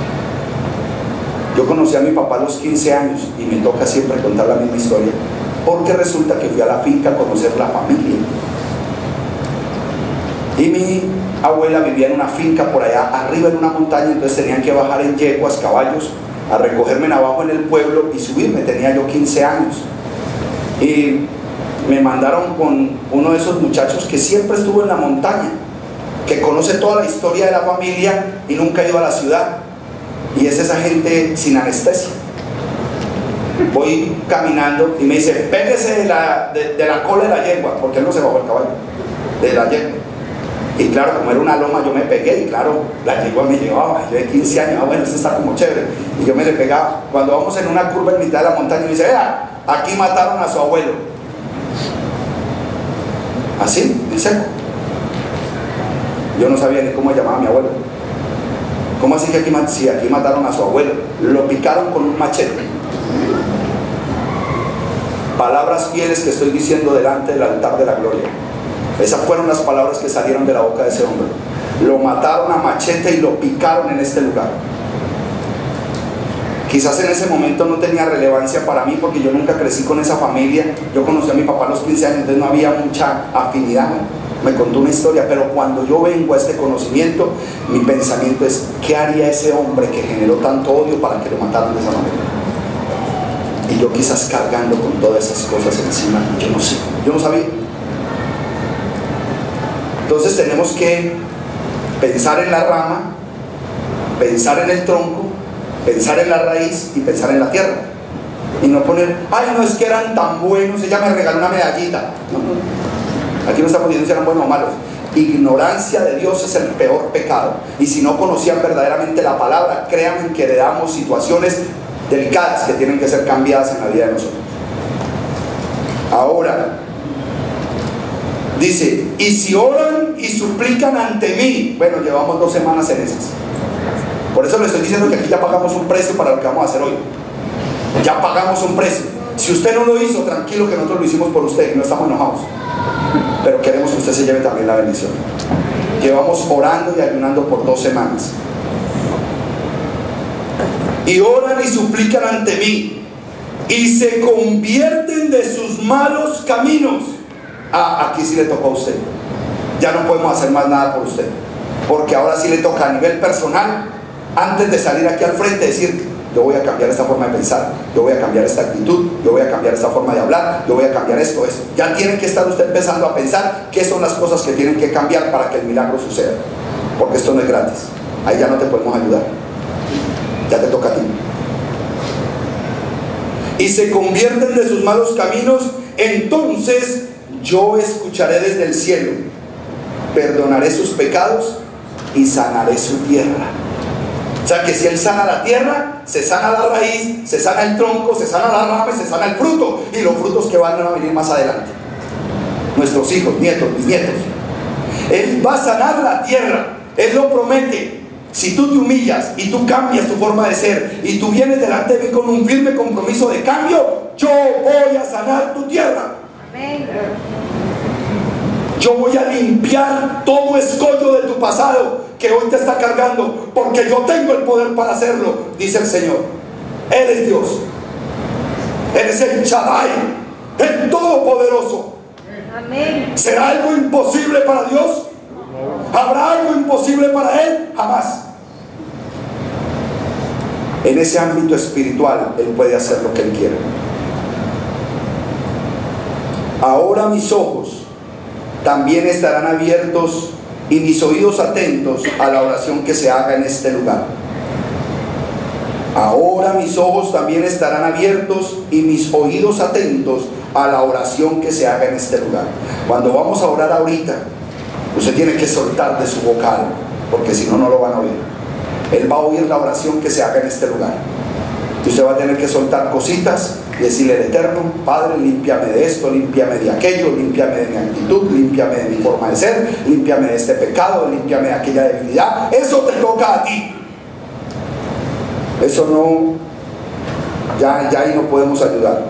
Yo conocí a mi papá a los 15 años y me toca siempre contar la misma historia, porque resulta que fui a la finca a conocer la familia. Y mi abuela vivía en una finca por allá arriba en una montaña, entonces tenían que bajar en yeguas, caballos, a recogerme abajo en el pueblo y subirme. Tenía yo 15 años. Y me mandaron con uno de esos muchachos que siempre estuvo en la montaña, que conoce toda la historia de la familia y nunca ha ido a la ciudad. Y es esa gente sin anestesia. Voy caminando y me dice: pégese de la cola de la yegua, porque él no se bajó el caballo, de la yegua. Y claro, como era una loma, yo me pegué y claro, la yegua me llevaba. Yo de 15 años, bueno, esto está como chévere. Y yo me le pegaba. Cuando vamos en una curva en mitad de la montaña, me dice: vea, aquí mataron a su abuelo. Así, en seco. Yo no sabía ni cómo llamaba a mi abuelo. ¿Cómo así que aquí mataron a su abuelo? Lo picaron con un machete. Palabras fieles que estoy diciendo delante del altar de la gloria. Esas fueron las palabras que salieron de la boca de ese hombre. Lo mataron a machete y lo picaron en este lugar. Quizás en ese momento no tenía relevancia para mí, porque yo nunca crecí con esa familia. Yo conocí a mi papá a los 15 años, entonces no había mucha afinidad. Me contó una historia, pero cuando yo vengo a este conocimiento, mi pensamiento es: ¿qué haría ese hombre que generó tanto odio para que lo mataran de esa manera? Y yo quizás cargando con todas esas cosas encima, yo no sé, yo no sabía. Entonces tenemos que pensar en la rama, pensar en el tronco, pensar en la raíz y pensar en la tierra. Y no poner: ay, no, es que eran tan buenos, ella me regaló una medallita. No. Aquí no estamos diciendo si eran buenos o malos. Ignorancia de Dios es el peor pecado. Y si no conocían verdaderamente la palabra, créanme que heredamos situaciones delicadas que tienen que ser cambiadas en la vida de nosotros. Ahora dice: y si oran y suplican ante mí. Bueno, llevamos 2 semanas en esas. Por eso le estoy diciendo que aquí ya pagamos un precio para lo que vamos a hacer hoy. Ya pagamos un precio. Si usted no lo hizo, tranquilo, que nosotros lo hicimos por usted y no estamos enojados. Pero queremos que usted se lleve también la bendición. Llevamos orando y ayunando por 2 semanas. Y oran y suplican ante mí y se convierten de sus malos caminos. Aquí sí le tocó a usted. Ya no podemos hacer más nada por usted, porque ahora sí le toca a nivel personal, antes de salir aquí al frente, decir: yo voy a cambiar esta forma de pensar, yo voy a cambiar esta actitud, yo voy a cambiar esta forma de hablar, yo voy a cambiar esto. Ya tiene que estar usted empezando a pensar qué son las cosas que tienen que cambiar para que el milagro suceda, porque esto no es gratis. Ahí ya no te podemos ayudar, ya te toca a ti. Y se convierten de sus malos caminos, entonces yo escucharé desde el cielo, perdonaré sus pecados y sanaré su tierra. O sea que si Él sana la tierra, se sana la raíz, se sana el tronco, se sana la rama y se sana el fruto, y los frutos que van a venir más adelante, nuestros hijos, nietos, bisnietos. Él va a sanar la tierra, Él lo promete. Si tú te humillas y tú cambias tu forma de ser y tú vienes delante de mí con un firme compromiso de cambio, yo voy a sanar tu tierra. Amén. Yo voy a limpiar todo escollo de tu pasado que hoy te está cargando, porque yo tengo el poder para hacerlo, dice el Señor. Él es Dios, Él es el Shaddai, el Todopoderoso. Amén. ¿Será algo imposible para Dios? ¿Habrá algo imposible para Él? Jamás. En ese ámbito espiritual Él puede hacer lo que Él quiera. Ahora mis ojos también estarán abiertos y mis oídos atentos a la oración que se haga en este lugar. Ahora mis ojos también estarán abiertos y mis oídos atentos a la oración que se haga en este lugar. Cuando vamos a orar ahorita, usted tiene que soltar de su boca algo, porque si no, no lo van a oír. Él va a oír la oración que se haga en este lugar. Y usted va a tener que soltar cositas y decirle al Eterno: Padre, límpiame de esto, límpiame de aquello, límpiame de mi actitud, límpiame de mi forma de ser, límpiame de este pecado, límpiame de aquella debilidad. Eso te toca a ti. Eso no, ya ahí no podemos ayudar.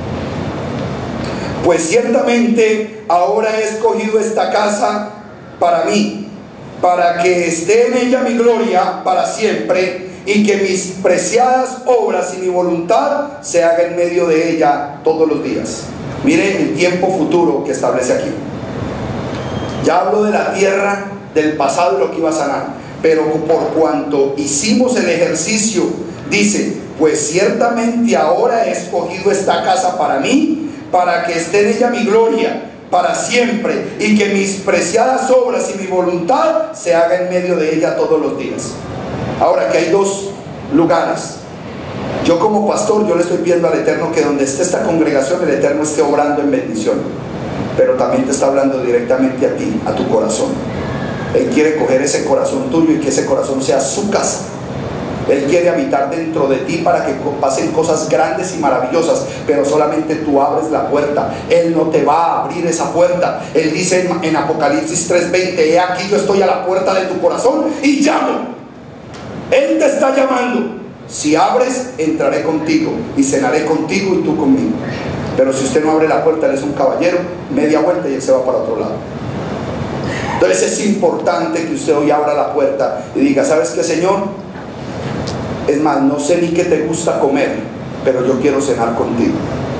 Pues ciertamente ahora he escogido esta casa para mí, para que esté en ella mi gloria para siempre, y que mis preciadas obras y mi voluntad se haga en medio de ella todos los días. Miren el tiempo futuro que establece aquí. Ya hablo de la tierra, del pasado y lo que iba a sanar, pero por cuanto hicimos el ejercicio, dice: pues ciertamente ahora he escogido esta casa para mí, para que esté en ella mi gloria para siempre, y que mis preciadas obras y mi voluntad se haga en medio de ella todos los días. Ahora, que hay dos lugares. Yo como pastor, yo le estoy pidiendo al Eterno que donde esté esta congregación, el Eterno esté obrando en bendición, pero también te está hablando directamente a ti, a tu corazón. Él quiere coger ese corazón tuyo y que ese corazón sea su casa. Él quiere habitar dentro de ti para que pasen cosas grandes y maravillosas, pero solamente tú abres la puerta. Él no te va a abrir esa puerta. Él dice en Apocalipsis 3:20: he aquí yo estoy a la puerta de tu corazón y llamo. Él te está llamando. Si abres, entraré contigo y cenaré contigo y tú conmigo. Pero si usted no abre la puerta, Él es un caballero, media vuelta y Él se va para otro lado. Entonces es importante que usted hoy abra la puerta y diga: ¿sabes qué, Señor? Es más, no sé ni qué te gusta comer, pero yo quiero cenar contigo.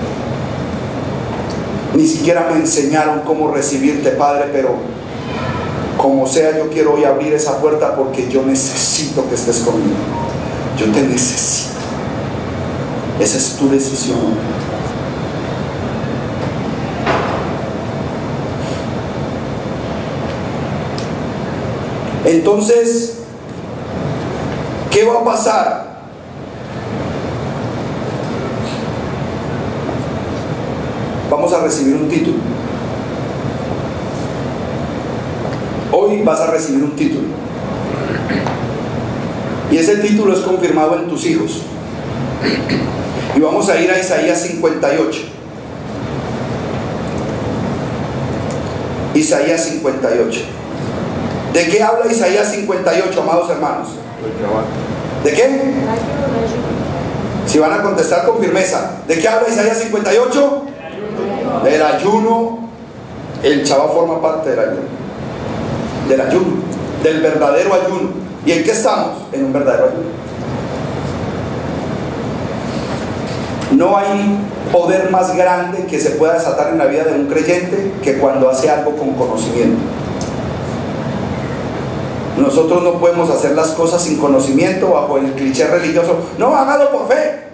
Ni siquiera me enseñaron cómo recibirte, Padre, pero como sea, yo quiero hoy abrir esa puerta porque yo necesito que estés conmigo. Yo te necesito. Esa es tu decisión. Entonces, ¿qué va a pasar? Vamos a recibir un título. Hoy vas a recibir un título. Y ese título es confirmado en tus hijos. Y vamos a ir a Isaías 58. Isaías 58. ¿De qué habla Isaías 58, amados hermanos? ¿De qué? Si van a contestar con firmeza. ¿De qué habla Isaías 58? Del ayuno. El Shabbat forma parte del ayuno. Del ayuno, del verdadero ayuno. ¿Y en qué estamos? En un verdadero ayuno. No hay poder más grande que se pueda desatar en la vida de un creyente que cuando hace algo con conocimiento. Nosotros no podemos hacer las cosas sin conocimiento, bajo el cliché religioso: no, hágalo por fe.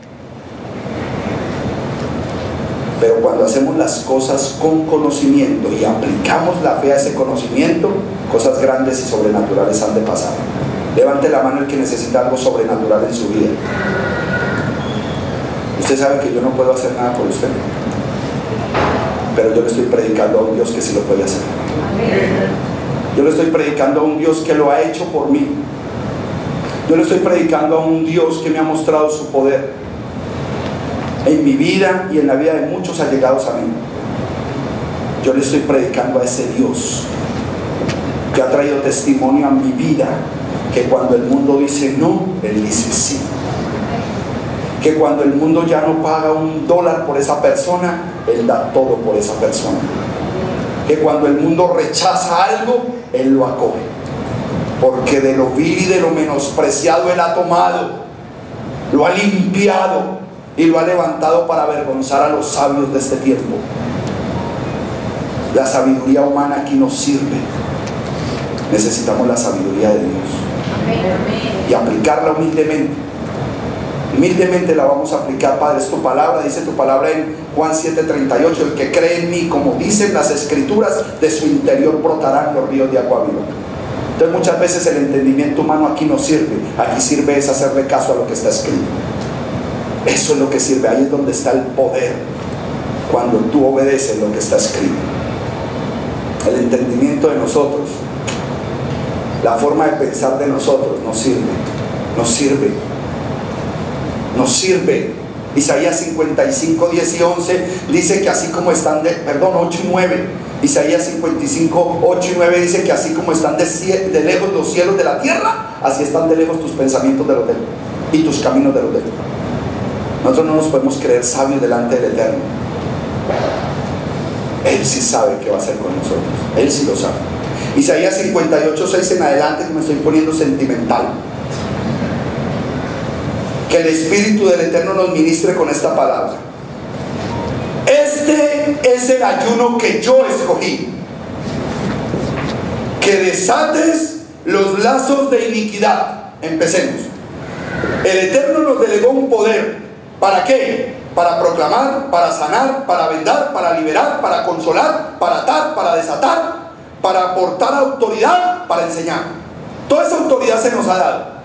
Pero cuando hacemos las cosas con conocimiento y aplicamos la fe a ese conocimiento, cosas grandes y sobrenaturales han de pasar. Levante la mano el que necesita algo sobrenatural en su vida. Usted sabe que yo no puedo hacer nada por usted. pero yo le estoy predicando a un Dios que sí lo puede hacer. Yo le estoy predicando a un Dios que lo ha hecho por mí. Yo le estoy predicando a un Dios que me ha mostrado su poder en mi vida y en la vida de muchos allegados a mí. Yo le estoy predicando a ese Dios que ha traído testimonio a mi vida, que cuando el mundo dice no, Él dice sí. Que cuando el mundo ya no paga $1 por esa persona, Él da todo por esa persona. Que cuando el mundo rechaza algo, Él lo acoge. Porque de lo vil y de lo menospreciado Él ha tomado, lo ha limpiado y lo ha levantado para avergonzar a los sabios de este tiempo. La sabiduría humana aquí nos sirve. Necesitamos la sabiduría de Dios y aplicarla humildemente. Humildemente la vamos a aplicar, Padre. Es tu palabra, dice tu palabra en Juan 7:38: el que cree en mí, como dicen las escrituras, de su interior brotarán los ríos de agua viva. Entonces muchas veces el entendimiento humano aquí no sirve. Aquí sirve es hacerle caso a lo que está escrito. Eso es lo que sirve. Ahí es donde está el poder, cuando tú obedeces lo que está escrito. El entendimiento de nosotros, la forma de pensar de nosotros no sirve. No sirve. No sirve. Isaías 55, 10 y 11 dice que así como están 8 y 9. Isaías 55, 8 y 9 dice que así como están de lejos los cielos de la tierra, así están de lejos tus pensamientos de los de Él y tus caminos de los de Él. Nosotros no nos podemos creer sabios delante del Eterno. Él sí sabe qué va a hacer con nosotros. Él sí lo sabe. Isaías 58, 6 en adelante, que me estoy poniendo sentimental. Que el Espíritu del Eterno nos ministre con esta palabra. Este es el ayuno que yo escogí: que desates los lazos de iniquidad. Empecemos. El Eterno nos delegó un poder. ¿Para qué? Para proclamar, para sanar, para vendar, para liberar, para consolar, para atar, para desatar, para aportar autoridad, para enseñar. Toda esa autoridad se nos ha dado.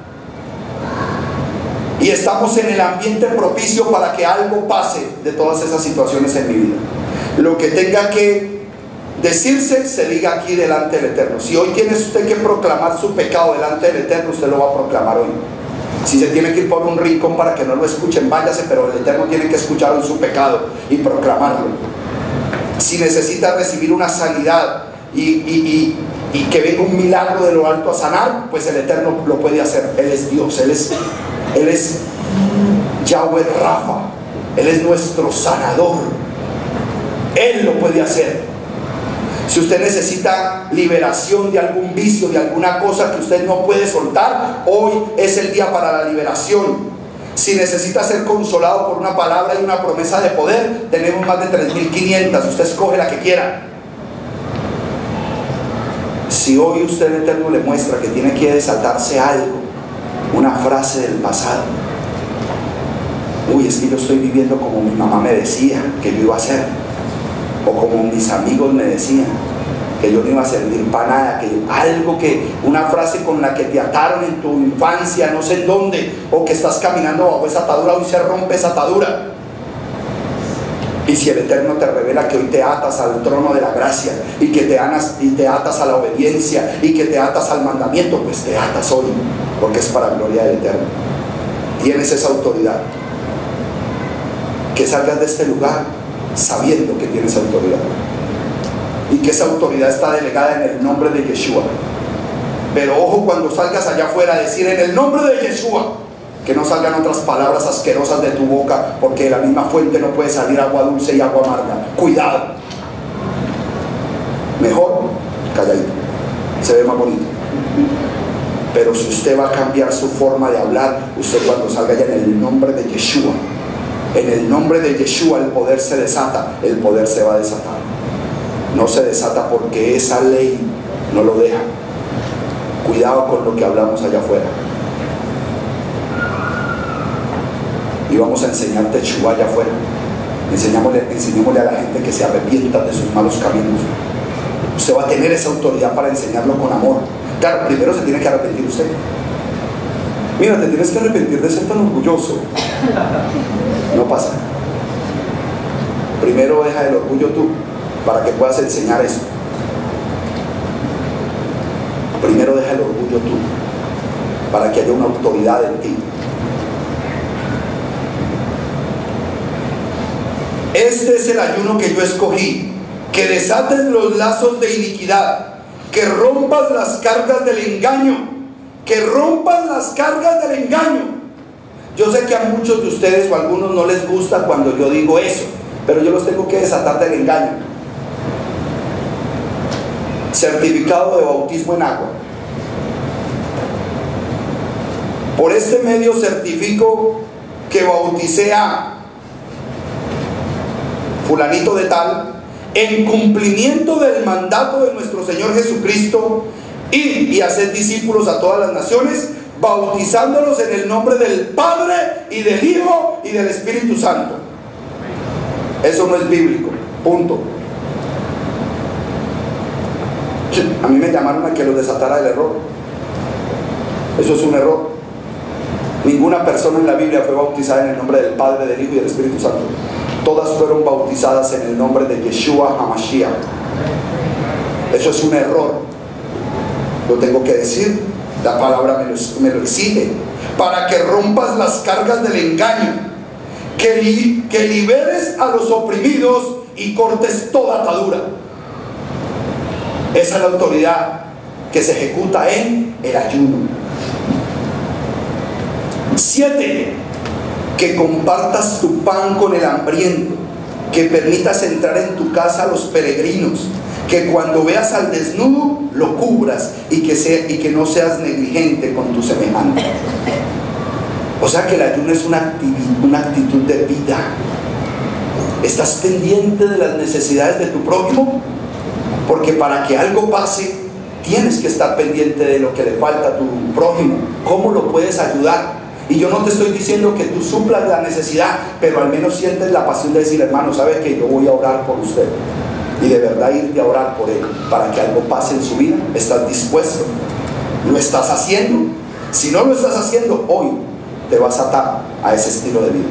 Y estamos en el ambiente propicio para que algo pase de todas esas situaciones en mi vida. Lo que tenga que decirse, se diga aquí delante del Eterno. Si hoy tiene usted que proclamar su pecado delante del Eterno, usted lo va a proclamar hoy. Si se tiene que ir por un rincón para que no lo escuchen, váyase, pero el Eterno tiene que escuchar hoy su pecado y proclamarlo. Si necesita recibir una sanidad y que venga un milagro de lo alto a sanar, pues el Eterno lo puede hacer. Él es Dios, Él es Yahweh Rafa, Él es nuestro sanador. Él lo puede hacer. Si usted necesita liberación de algún vicio, de alguna cosa que usted no puede soltar, hoy es el día para la liberación. Si necesita ser consolado por una palabra y una promesa de poder, tenemos más de 3.500. Usted escoge la que quiera. Si hoy usted el Eterno le muestra que tiene que desatarse algo, una frase del pasado: uy, es que yo estoy viviendo como mi mamá me decía que yo iba a hacer, o como mis amigos me decían que yo no iba a servir para nada, una frase con la que te ataron en tu infancia, no sé en dónde, o que estás caminando bajo esa atadura, hoy se rompe esa atadura. Y si el Eterno te revela que hoy te atas al trono de la gracia, y que te atas a la obediencia, y que te atas al mandamiento, pues te atas hoy, porque es para la gloria del Eterno. Tienes esa autoridad. Que salgas de este lugar sabiendo que tienes autoridad, y que esa autoridad está delegada en el nombre de Yeshua. Pero ojo, cuando salgas allá afuera a decir en el nombre de Yeshua, que no salgan otras palabras asquerosas de tu boca, porque de la misma fuente no puede salir agua dulce y agua amarga. Cuidado. Mejor calladito, se ve más bonito. Pero si usted va a cambiar su forma de hablar, usted cuando salga ya en el nombre de Yeshua, en el nombre de Yeshua, el poder se desata, el poder se va a desatar. No se desata porque esa ley no lo deja. Cuidado con lo que hablamos allá afuera. Y vamos a enseñar Teshuvá allá afuera. Enseñémosle a la gente que se arrepienta de sus malos caminos. Usted va a tener esa autoridad para enseñarlo con amor. Claro, primero se tiene que arrepentir usted. Mira, te tienes que arrepentir de ser tan orgulloso. No pasa. Primero deja el orgullo tú para que puedas enseñar eso. Primero deja el orgullo tú, para que haya una autoridad en ti. Este es el ayuno que yo escogí: que desates los lazos de iniquidad, que rompas las cargas del engaño, que rompas las cargas del engaño. Yo sé que a muchos de ustedes o a algunos no les gusta cuando yo digo eso, pero yo los tengo que desatar del engaño. Certificado de bautismo en agua. Por este medio certifico que bauticé a fulanito de tal, en cumplimiento del mandato de nuestro Señor Jesucristo, y hacer discípulos a todas las naciones, bautizándolos en el nombre del Padre y del Hijo y del Espíritu Santo. Eso no es bíblico, punto. A mí me llamaron a que los desatara del error. Eso es un error. Ninguna persona en la Biblia fue bautizada en el nombre del Padre, del Hijo y del Espíritu Santo. Todas fueron bautizadas en el nombre de Yeshua HaMashiach. Eso es un error. Lo tengo que decir. La palabra me lo exige. Para que rompas las cargas del engaño, que liberes a los oprimidos y cortes toda atadura. Esa es la autoridad que se ejecuta en el ayuno. 7. Que compartas tu pan con el hambriento, que permitas entrar en tu casa a los peregrinos, que cuando veas al desnudo lo cubras, y que no seas negligente con tu semejante. O sea que el ayuno es una actitud de vida. ¿Estás pendiente de las necesidades de tu prójimo? Porque para que algo pase, tienes que estar pendiente de lo que le falta a tu prójimo. ¿Cómo lo puedes ayudar? Y yo no te estoy diciendo que tú suplas la necesidad, pero al menos sientes la pasión de decir: hermano, ¿sabe que yo voy a orar por usted? Y de verdad irte a orar por él, para que algo pase en su vida. ¿Estás dispuesto? ¿Lo estás haciendo? Si no lo estás haciendo, hoy te vas a atar a ese estilo de vida.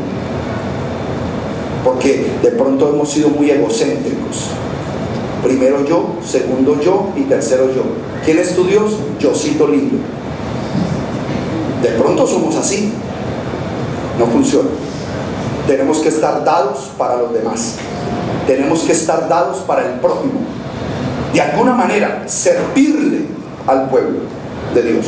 Porque de pronto hemos sido muy egocéntricos. Primero yo, segundo yo y tercero yo. ¿Quién es tu Dios? Yosito lindo. De pronto somos así. No funciona. Tenemos que estar dados para los demás. Tenemos que estar dados para el prójimo. De alguna manera, servirle al pueblo de Dios.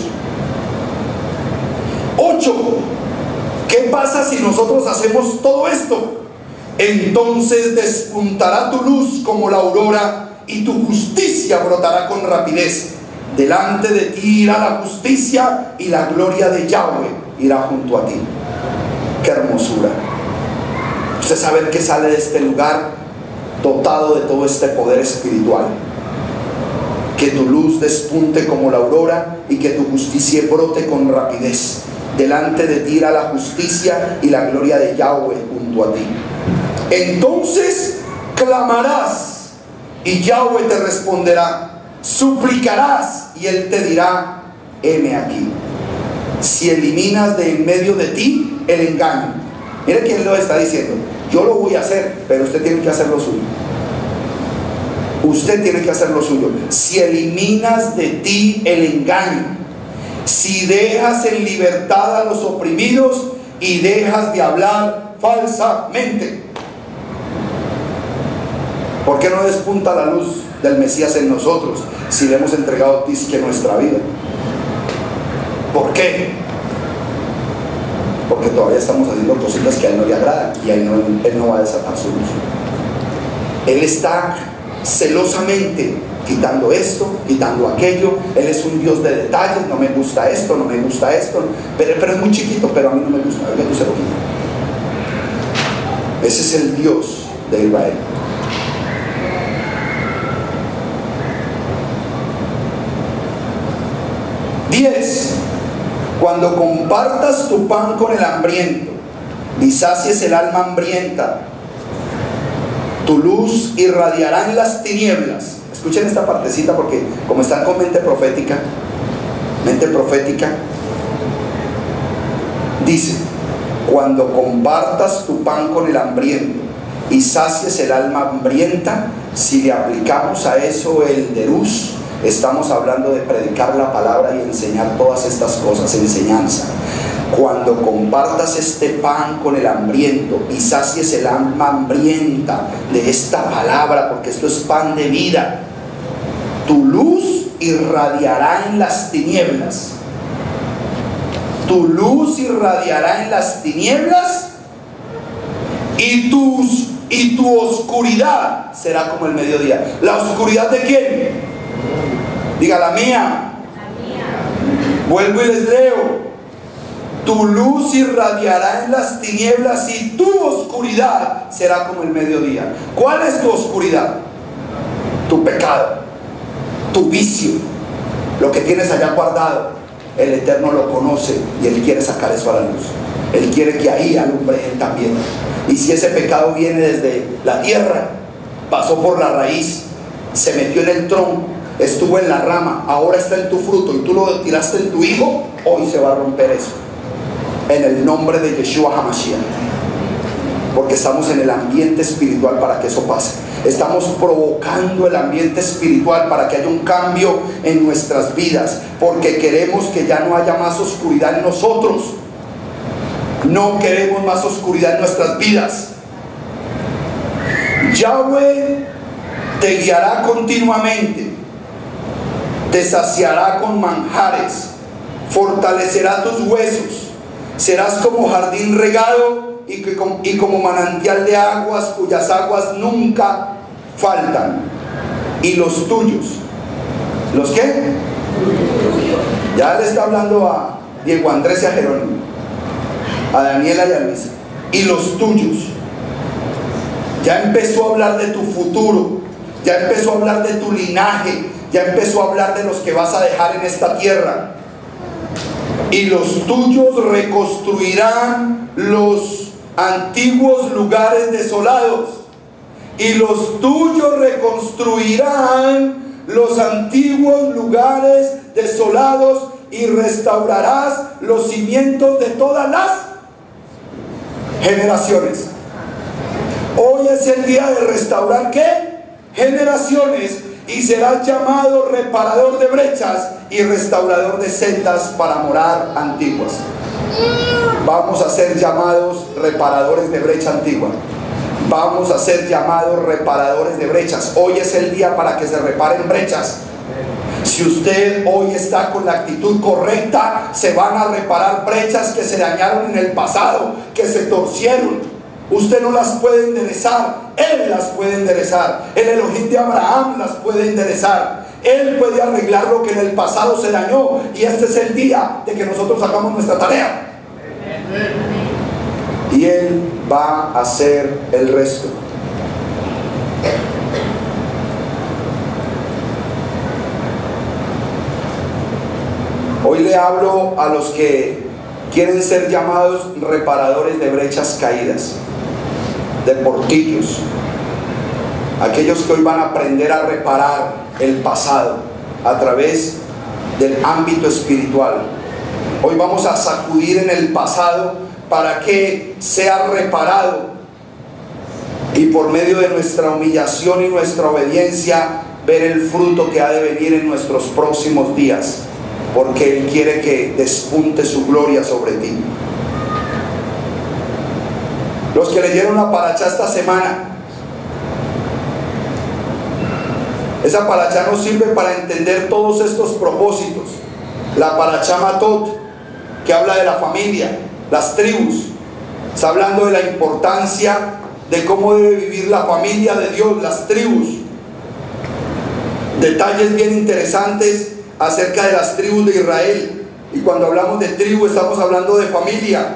8. ¿Qué pasa si nosotros hacemos todo esto? Entonces despuntará tu luz como la aurora, y tu justicia brotará con rapidez. Delante de ti irá la justicia, y la gloria de Yahweh irá junto a ti. ¡Qué hermosura! Usted sabe que sale de este lugar dotado de todo este poder espiritual. Que tu luz despunte como la aurora, y que tu justicia brote con rapidez. Delante de ti irá la justicia, y la gloria de Yahweh junto a ti. Entonces clamarás, y Yahweh te responderá. Suplicarás, y Él te dirá: heme aquí. Si eliminas de en medio de ti el engaño. Mire quién lo está diciendo. Yo lo voy a hacer, pero usted tiene que hacer lo suyo. Usted tiene que hacer lo suyo. Si eliminas de ti el engaño, si dejas en libertad a los oprimidos y dejas de hablar falsamente. ¿Por qué no despunta la luz del Mesías en nosotros si le hemos entregado disque nuestra vida? ¿Por qué? Porque todavía estamos haciendo cositas que a Él no le agradan, y Él no va a desatar su luz. Él está celosamente quitando esto, quitando aquello. Él es un Dios de detalles. No me gusta esto, no me gusta esto, pero es muy chiquito, pero a mí no me gusta. Oiga, tú se lo quita. Ese es el Dios de Israel. Cuando compartas tu pan con el hambriento y sacies el alma hambrienta, tu luz irradiará en las tinieblas. Escuchen esta partecita, porque como están con mente profética, dice: cuando compartas tu pan con el hambriento y sacies el alma hambrienta. Si le aplicamos a eso el derús, estamos hablando de predicar la palabra y enseñar todas estas cosas, enseñanza. Cuando compartas este pan con el hambriento y sacies el alma hambrienta de esta palabra, porque esto es pan de vida, tu luz irradiará en las tinieblas. Tu luz irradiará en las tinieblas y tu oscuridad será como el mediodía. ¿La oscuridad de quién? Diga, la mía. Vuelvo y les leo. Tu luz irradiará en las tinieblas y tu oscuridad será como el mediodía. ¿Cuál es tu oscuridad? Tu pecado, tu vicio, lo que tienes allá guardado. El Eterno lo conoce y Él quiere sacar eso a la luz. Él quiere que ahí alumbre Él también. Y si ese pecado viene desde la tierra, pasó por la raíz, se metió en el tronco, estuvo en la rama, ahora está en tu fruto y tú lo tiraste en tu hijo, hoy se va a romper eso. En el nombre de Yeshua HaMashiach. Porque estamos en el ambiente espiritual para que eso pase. Estamos provocando el ambiente espiritual para que haya un cambio en nuestras vidas, porque queremos que ya no haya más oscuridad en nosotros. No queremos más oscuridad en nuestras vidas. Yahweh te guiará continuamente, te saciará con manjares, fortalecerá tus huesos, serás como jardín regado y como manantial de aguas cuyas aguas nunca faltan. Y los tuyos, ¿los qué? Ya le está hablando a Diego Andrés y a Jerónimo, a Daniela y a Luisa. Y los tuyos. Ya empezó a hablar de tu futuro, ya empezó a hablar de tu linaje, ya empezó a hablar de los que vas a dejar en esta tierra. Y los tuyos reconstruirán los antiguos lugares desolados. Y los tuyos reconstruirán los antiguos lugares desolados y restaurarás los cimientos de todas las generaciones. Hoy es el día de restaurar ¿qué? Generaciones, y serás llamado reparador de brechas y restaurador de sendas para morar antiguas. Vamos a ser llamados reparadores de brecha antigua. Vamos a ser llamados reparadores de brechas. Hoy es el día para que se reparen brechas. Si usted hoy está con la actitud correcta, se van a reparar brechas que se dañaron en el pasado, que se torcieron. Usted no las puede enderezar, Él las puede enderezar. El Elohim de Abraham las puede enderezar. Él puede arreglar lo que en el pasado se dañó, y este es el día de que nosotros hagamos nuestra tarea. Y Él va a hacer el resto. Hoy le hablo a los que quieren ser llamados reparadores de brechas caídas, de portillos, aquellos que hoy van a aprender a reparar el pasado a través del ámbito espiritual. Hoy vamos a sacudir en el pasado para que sea reparado, y por medio de nuestra humillación y nuestra obediencia ver el fruto que ha de venir en nuestros próximos días, porque Él quiere que despunte su gloria sobre ti. Los que leyeron la parachá esta semana, esa parachá nos sirve para entender todos estos propósitos. La parachá Matot, que habla de la familia, las tribus, está hablando de la importancia de cómo debe vivir la familia de Dios, las tribus. Detalles bien interesantes acerca de las tribus de Israel. Y cuando hablamos de tribu, estamos hablando de familia.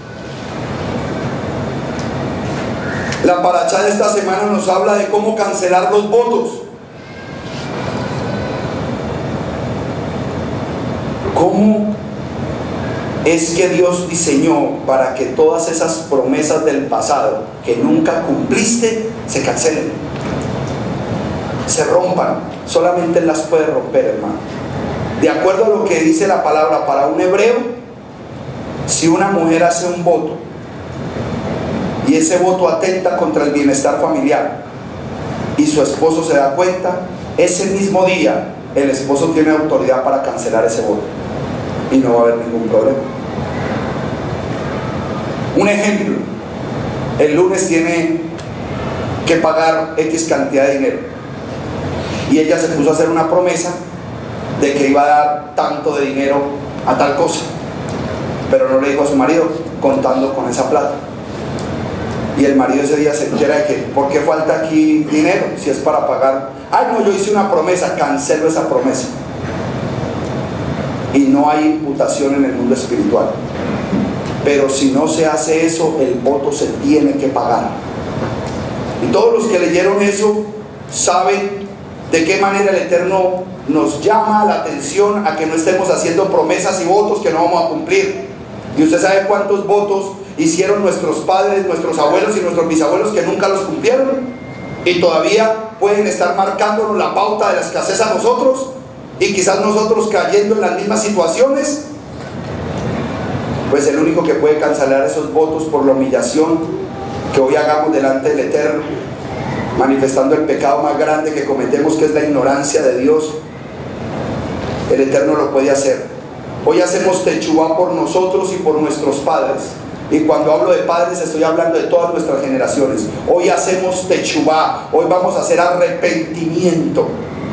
La parachá de esta semana nos habla de cómo cancelar los votos. ¿Cómo es que Dios diseñó para que todas esas promesas del pasado que nunca cumpliste se cancelen, se rompan? Solamente Él las puede romper, hermano. De acuerdo a lo que dice la palabra, para un hebreo, si una mujer hace un voto y ese voto atenta contra el bienestar familiar, y su esposo se da cuenta, ese mismo día el esposo tiene autoridad para cancelar ese voto y no va a haber ningún problema. Un ejemplo: el lunes tiene que pagar X cantidad de dinero y ella se puso a hacer una promesa de que iba a dar tanto de dinero a tal cosa, pero no le dijo a su marido, contando con esa plata. Y el marido ese día se entera de que, ¿por qué falta aquí dinero? Si es para pagar. Ay, no, yo hice una promesa, cancelo esa promesa. Y no hay imputación en el mundo espiritual. Pero si no se hace eso, el voto se tiene que pagar. Y todos los que leyeron eso saben de qué manera el Eterno nos llama la atención a que no estemos haciendo promesas y votos que no vamos a cumplir. Y usted sabe cuántos votos hicieron nuestros padres, nuestros abuelos y nuestros bisabuelos que nunca los cumplieron, y todavía pueden estar marcándonos la pauta de la escasez a nosotros, y quizás nosotros cayendo en las mismas situaciones. Pues el único que puede cancelar esos votos por la humillación que hoy hagamos delante del Eterno, manifestando el pecado más grande que cometemos, que es la ignorancia de Dios, el Eterno lo puede hacer. Hoy hacemos techubá por nosotros y por nuestros padres. Y cuando hablo de padres estoy hablando de todas nuestras generaciones. Hoy hacemos techubá, hoy vamos a hacer arrepentimiento.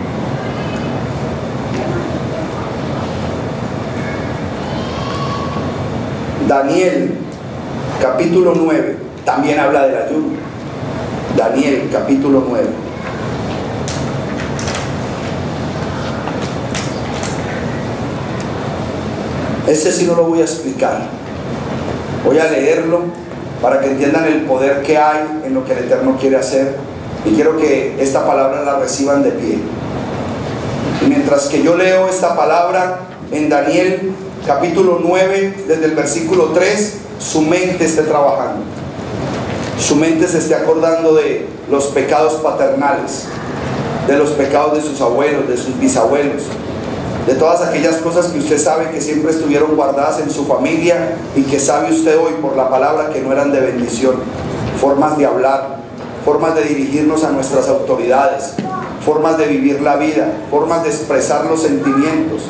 Daniel capítulo 9 también habla del ayuno. Daniel capítulo 9. Este sí no lo voy a explicar. Voy a leerlo para que entiendan el poder que hay en lo que el Eterno quiere hacer, y quiero que esta palabra la reciban de pie. Y mientras que yo leo esta palabra en Daniel capítulo 9, desde el versículo 3, su mente esté trabajando, su mente se esté acordando de los pecados paternales, de los pecados de sus abuelos, de sus bisabuelos, de todas aquellas cosas que usted sabe que siempre estuvieron guardadas en su familia y que sabe usted hoy por la palabra que no eran de bendición. Formas de hablar, formas de dirigirnos a nuestras autoridades, formas de vivir la vida, formas de expresar los sentimientos,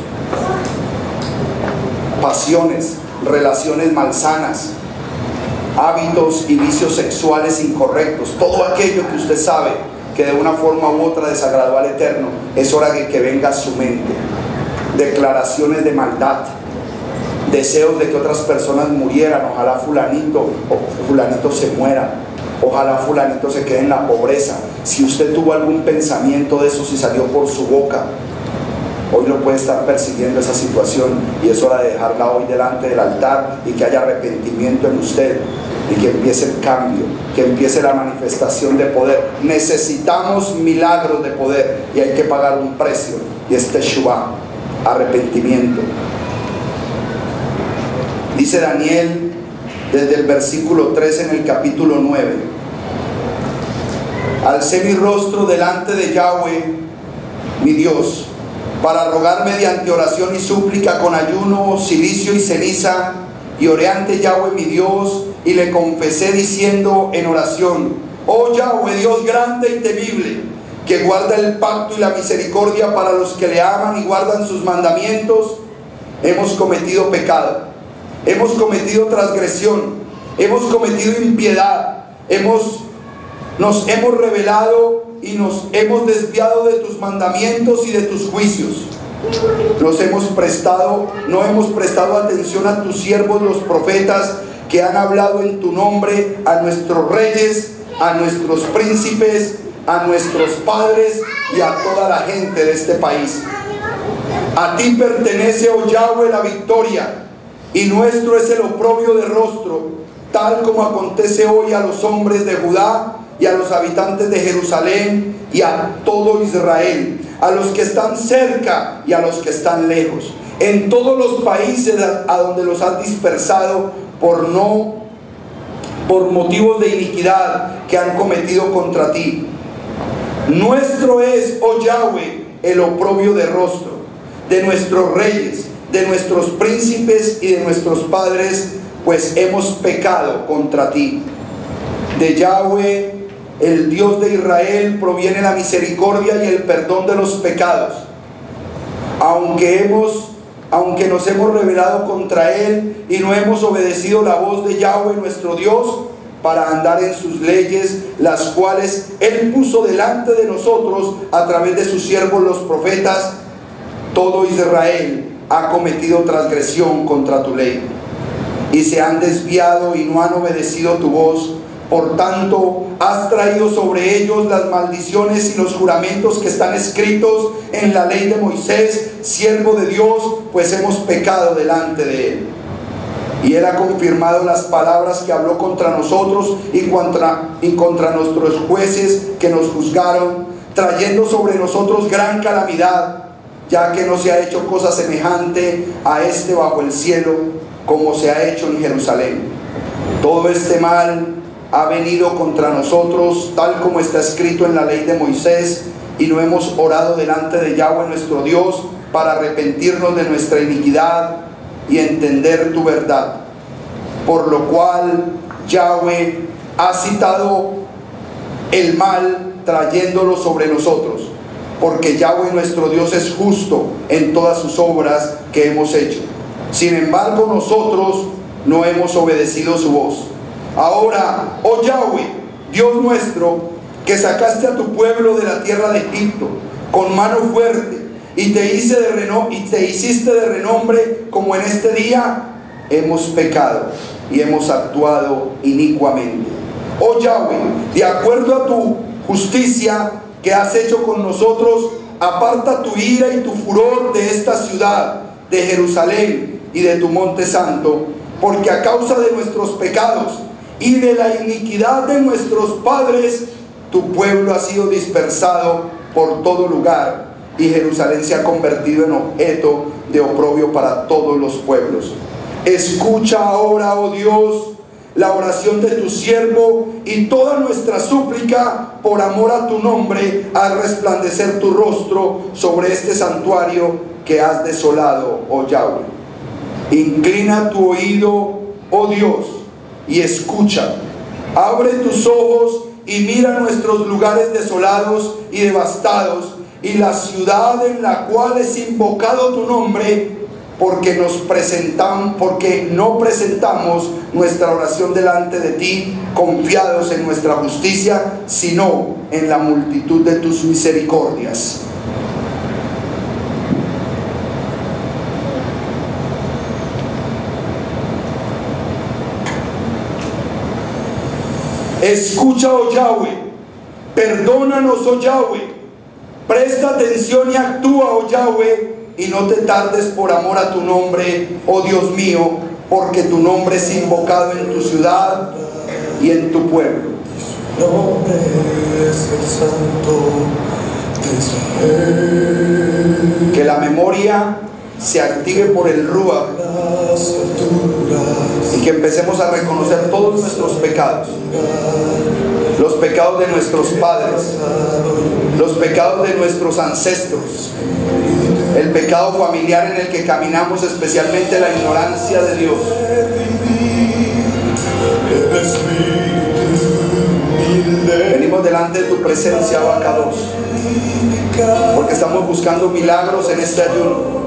pasiones, relaciones malsanas, hábitos y vicios sexuales incorrectos. Todo aquello que usted sabe que de una forma u otra desagradó al Eterno, es hora de que venga a su mente. Declaraciones de maldad, deseos de que otras personas murieran, ojalá fulanito o fulanito se muera, ojalá fulanito se quede en la pobreza. Si usted tuvo algún pensamiento de eso, si salió por su boca, hoy lo puede estar persiguiendo esa situación, y es hora de dejarla hoy delante del altar, y que haya arrepentimiento en usted, y que empiece el cambio, que empiece la manifestación de poder. Necesitamos milagros de poder, y hay que pagar un precio, y es teshuvá, arrepentimiento. Dice Daniel desde el versículo 3 en el capítulo 9: alcé mi rostro delante de Yahweh mi Dios, para rogar mediante oración y súplica con ayuno, cilicio y ceniza, y oré ante Yahweh mi Dios, y le confesé diciendo en oración: oh Yahweh, Dios grande y temible, que guarda el pacto y la misericordia para los que le aman y guardan sus mandamientos, hemos cometido pecado, hemos cometido transgresión, hemos cometido impiedad, nos hemos rebelado y nos hemos desviado de tus mandamientos y de tus juicios. No hemos prestado atención a tus siervos los profetas, que han hablado en tu nombre a nuestros reyes, a nuestros príncipes, a nuestros padres y a toda la gente de este país. A ti pertenece, oh Yahweh, la victoria, y nuestro es el oprobio de rostro, tal como acontece hoy a los hombres de Judá y a los habitantes de Jerusalén y a todo Israel, a los que están cerca y a los que están lejos, en todos los países a donde los has dispersado por motivos de iniquidad que han cometido contra ti. Nuestro es, oh Yahweh, el oprobio de rostro de nuestros reyes, de nuestros príncipes y de nuestros padres, pues hemos pecado contra ti. De Yahweh, el Dios de Israel, proviene la misericordia y el perdón de los pecados. Aunque nos hemos rebelado contra Él y no hemos obedecido la voz de Yahweh nuestro Dios para andar en sus leyes, las cuales Él puso delante de nosotros a través de sus siervos los profetas, todo Israel ha cometido transgresión contra tu ley y se han desviado y no han obedecido tu voz. Por tanto, has traído sobre ellos las maldiciones y los juramentos que están escritos en la ley de Moisés, siervo de Dios, pues hemos pecado delante de Él. Y Él ha confirmado las palabras que habló contra nosotros y contra nuestros jueces que nos juzgaron, trayendo sobre nosotros gran calamidad, ya que no se ha hecho cosa semejante a este bajo el cielo, como se ha hecho en Jerusalén. Todo este mal ha venido contra nosotros, tal como está escrito en la ley de Moisés, y no hemos orado delante de Yahweh nuestro Dios para arrepentirnos de nuestra iniquidad y entender tu verdad. Por lo cual Yahweh ha citado el mal trayéndolo sobre nosotros, porque Yahweh nuestro Dios es justo en todas sus obras que hemos hecho. Sin embargo, nosotros no hemos obedecido su voz. Ahora, oh Yahweh, Dios nuestro, que sacaste a tu pueblo de la tierra de Egipto con mano fuerte y te hiciste de renombre, como en este día hemos pecado y hemos actuado inicuamente. Oh Yahweh, de acuerdo a tu justicia que has hecho con nosotros, aparta tu ira y tu furor de esta ciudad, de Jerusalén y de tu monte santo, porque a causa de nuestros pecados y de la iniquidad de nuestros padres, tu pueblo ha sido dispersado por todo lugar, y Jerusalén se ha convertido en objeto de oprobio para todos los pueblos. Escucha ahora, oh Dios, la oración de tu siervo y toda nuestra súplica por amor a tu nombre, al resplandecer tu rostro sobre este santuario que has desolado, oh Yahweh. Inclina tu oído, oh Dios, y escucha. Abre tus ojos y mira nuestros lugares desolados y devastados, y la ciudad en la cual es invocado tu nombre, porque no presentamos nuestra oración delante de ti confiados en nuestra justicia, sino en la multitud de tus misericordias. Escucha, oh Yahweh, perdónanos, oh Yahweh, presta atención y actúa, oh Yahweh, y no te tardes por amor a tu nombre, oh Dios mío, porque tu nombre es invocado en tu ciudad y en tu pueblo. Tu nombre es el santo de Israel. Que la memoria se active por el Ruach y que empecemos a reconocer todos nuestros pecados, los pecados de nuestros padres, los pecados de nuestros ancestros, el pecado familiar en el que caminamos, especialmente la ignorancia de Dios. Venimos delante de tu presencia, Abacados, porque estamos buscando milagros en este ayuno.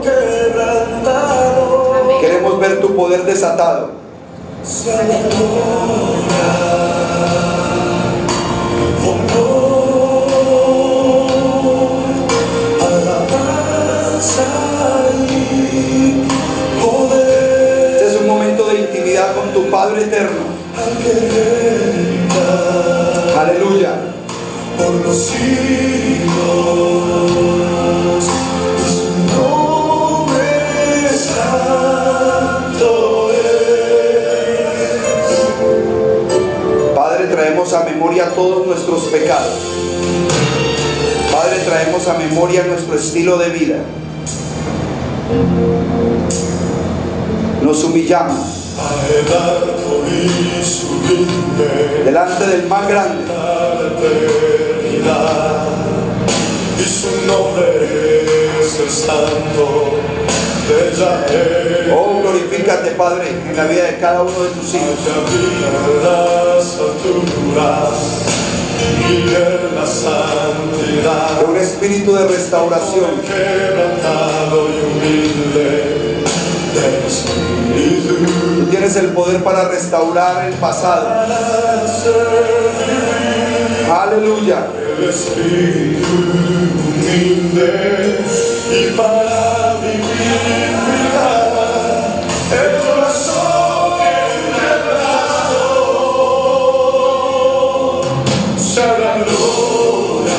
Queremos ver tu poder desatado. Este es un momento de intimidad con tu Padre eterno. Aleluya. Por los siglos, y su nombre santo es. Padre, traemos a memoria todos nuestros pecados. Padre, traemos a memoria nuestro estilo de vida. Nos humillamos delante del más grande, y su nombre es el santo de Israel. Oh, glorifícate, Padre, en la vida de cada uno de tus hijos. y en la santidad, un espíritu de restauración, quebrantado y humilde del espíritu. Tú tienes el poder para restaurar el pasado. Aleluya. El espíritu humilde y para vivificar el corazón quebrantado. Sea la gloria.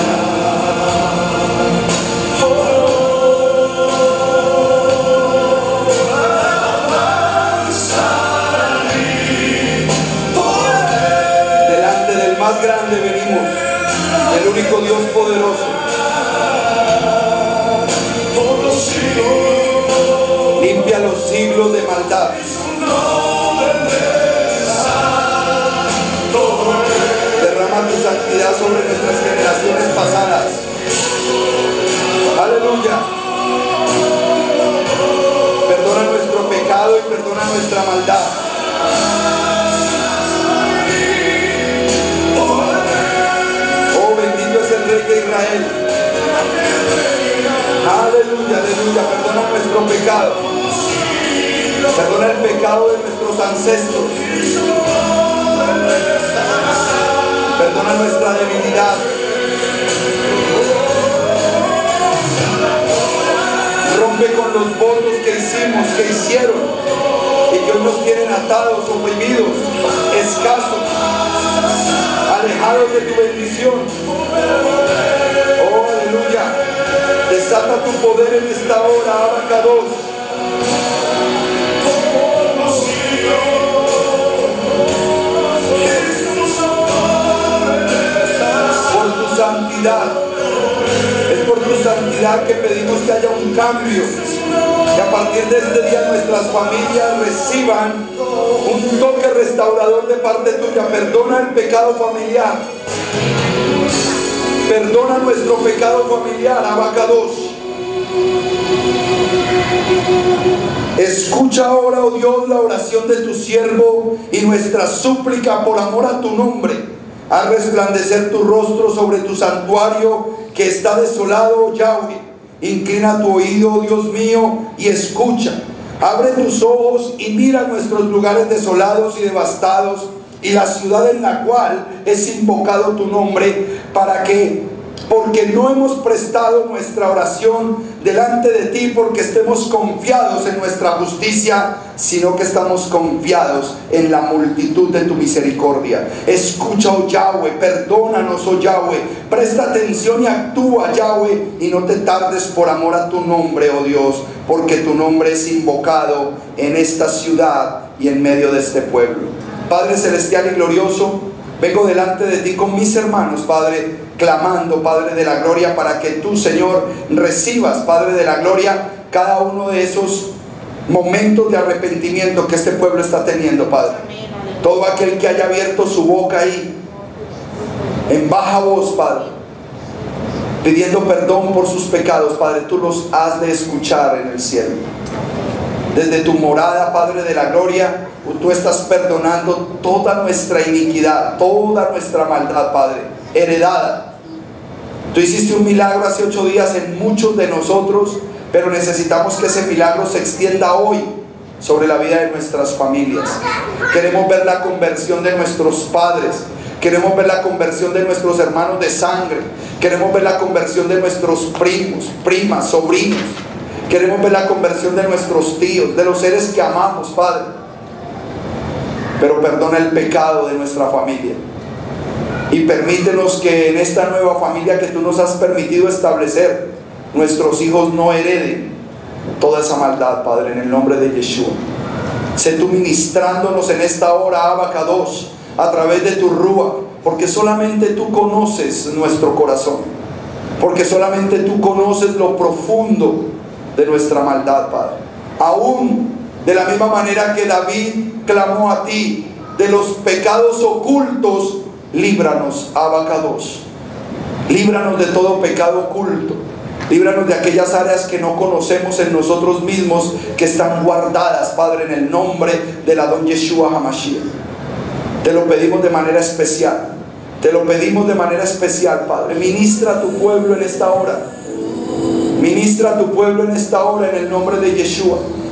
Delante del más grande venimos, el único Dios poderoso. Limpia los siglos de maldad. Derrama tu santidad sobre nuestras generaciones pasadas. Aleluya. Perdona nuestro pecado y perdona nuestra maldad. Oh, bendito es el Rey de Israel. Aleluya, aleluya. Perdona nuestro pecado. Perdona el pecado de nuestros ancestros. Perdona nuestra debilidad. Rompe con los votos que hicimos, que hicieron, y que hoy nos tienen atados, oprimidos, escasos, alejados de tu bendición. Oh, aleluya. Desata tu poder en esta hora, Abacados. Por tu santidad. Es por tu santidad que pedimos que haya un cambio. Que a partir de este día nuestras familias reciban un toque restaurador de parte tuya. Perdona el pecado familiar. Perdona nuestro pecado familiar, Abacados. Escucha ahora, oh Dios, la oración de tu siervo y nuestra súplica por amor a tu nombre. Haz resplandecer tu rostro sobre tu santuario que está desolado, Yahweh. Inclina tu oído, Dios mío, y escucha. Abre tus ojos y mira nuestros lugares desolados y devastados, y la ciudad en la cual es invocado tu nombre, porque no hemos prestado nuestra oración delante de ti porque estemos confiados en nuestra justicia, sino que estamos confiados en la multitud de tu misericordia. Escucha, oh Yahweh, perdónanos, oh Yahweh, presta atención y actúa, Yahweh, y no te tardes por amor a tu nombre, oh Dios, porque tu nombre es invocado en esta ciudad y en medio de este pueblo. Padre celestial y glorioso, vengo delante de ti con mis hermanos, Padre, clamando, Padre de la gloria, para que tú, Señor, recibas, Padre de la gloria, cada uno de esos momentos de arrepentimiento que este pueblo está teniendo, Padre. Todo aquel que haya abierto su boca ahí, en baja voz, Padre, pidiendo perdón por sus pecados, Padre, tú los has de escuchar en el cielo. Desde tu morada, Padre de la gloria, tú estás perdonando toda nuestra iniquidad, toda nuestra maldad, Padre, heredada. Tú hiciste un milagro hace 8 días en muchos de nosotros, pero necesitamos que ese milagro se extienda hoy sobre la vida de nuestras familias. Queremos ver la conversión de nuestros padres. Queremos ver la conversión de nuestros hermanos de sangre. Queremos ver la conversión de nuestros primos, primas, sobrinos. Queremos ver la conversión de nuestros tíos, de los seres que amamos, Padre. Pero perdona el pecado de nuestra familia. Y permítenos que en esta nueva familia que tú nos has permitido establecer, nuestros hijos no hereden toda esa maldad, Padre, en el nombre de Yeshua. Sé tú ministrándonos en esta hora, Abacados, a través de tu Rúa, porque solamente tú conoces nuestro corazón, porque solamente tú conoces lo profundo de nuestra maldad, Padre. Aún de la misma manera que David clamó a ti de los pecados ocultos, líbranos, Abacados. Líbranos de todo pecado oculto. Líbranos de aquellas áreas que no conocemos en nosotros mismos, que están guardadas, Padre, en el nombre del Adón Yeshua HaMashiach. Te lo pedimos de manera especial. Te lo pedimos de manera especial, Padre. Ministra a tu pueblo en esta hora. Ministra a tu pueblo en esta hora en el nombre de Yeshua.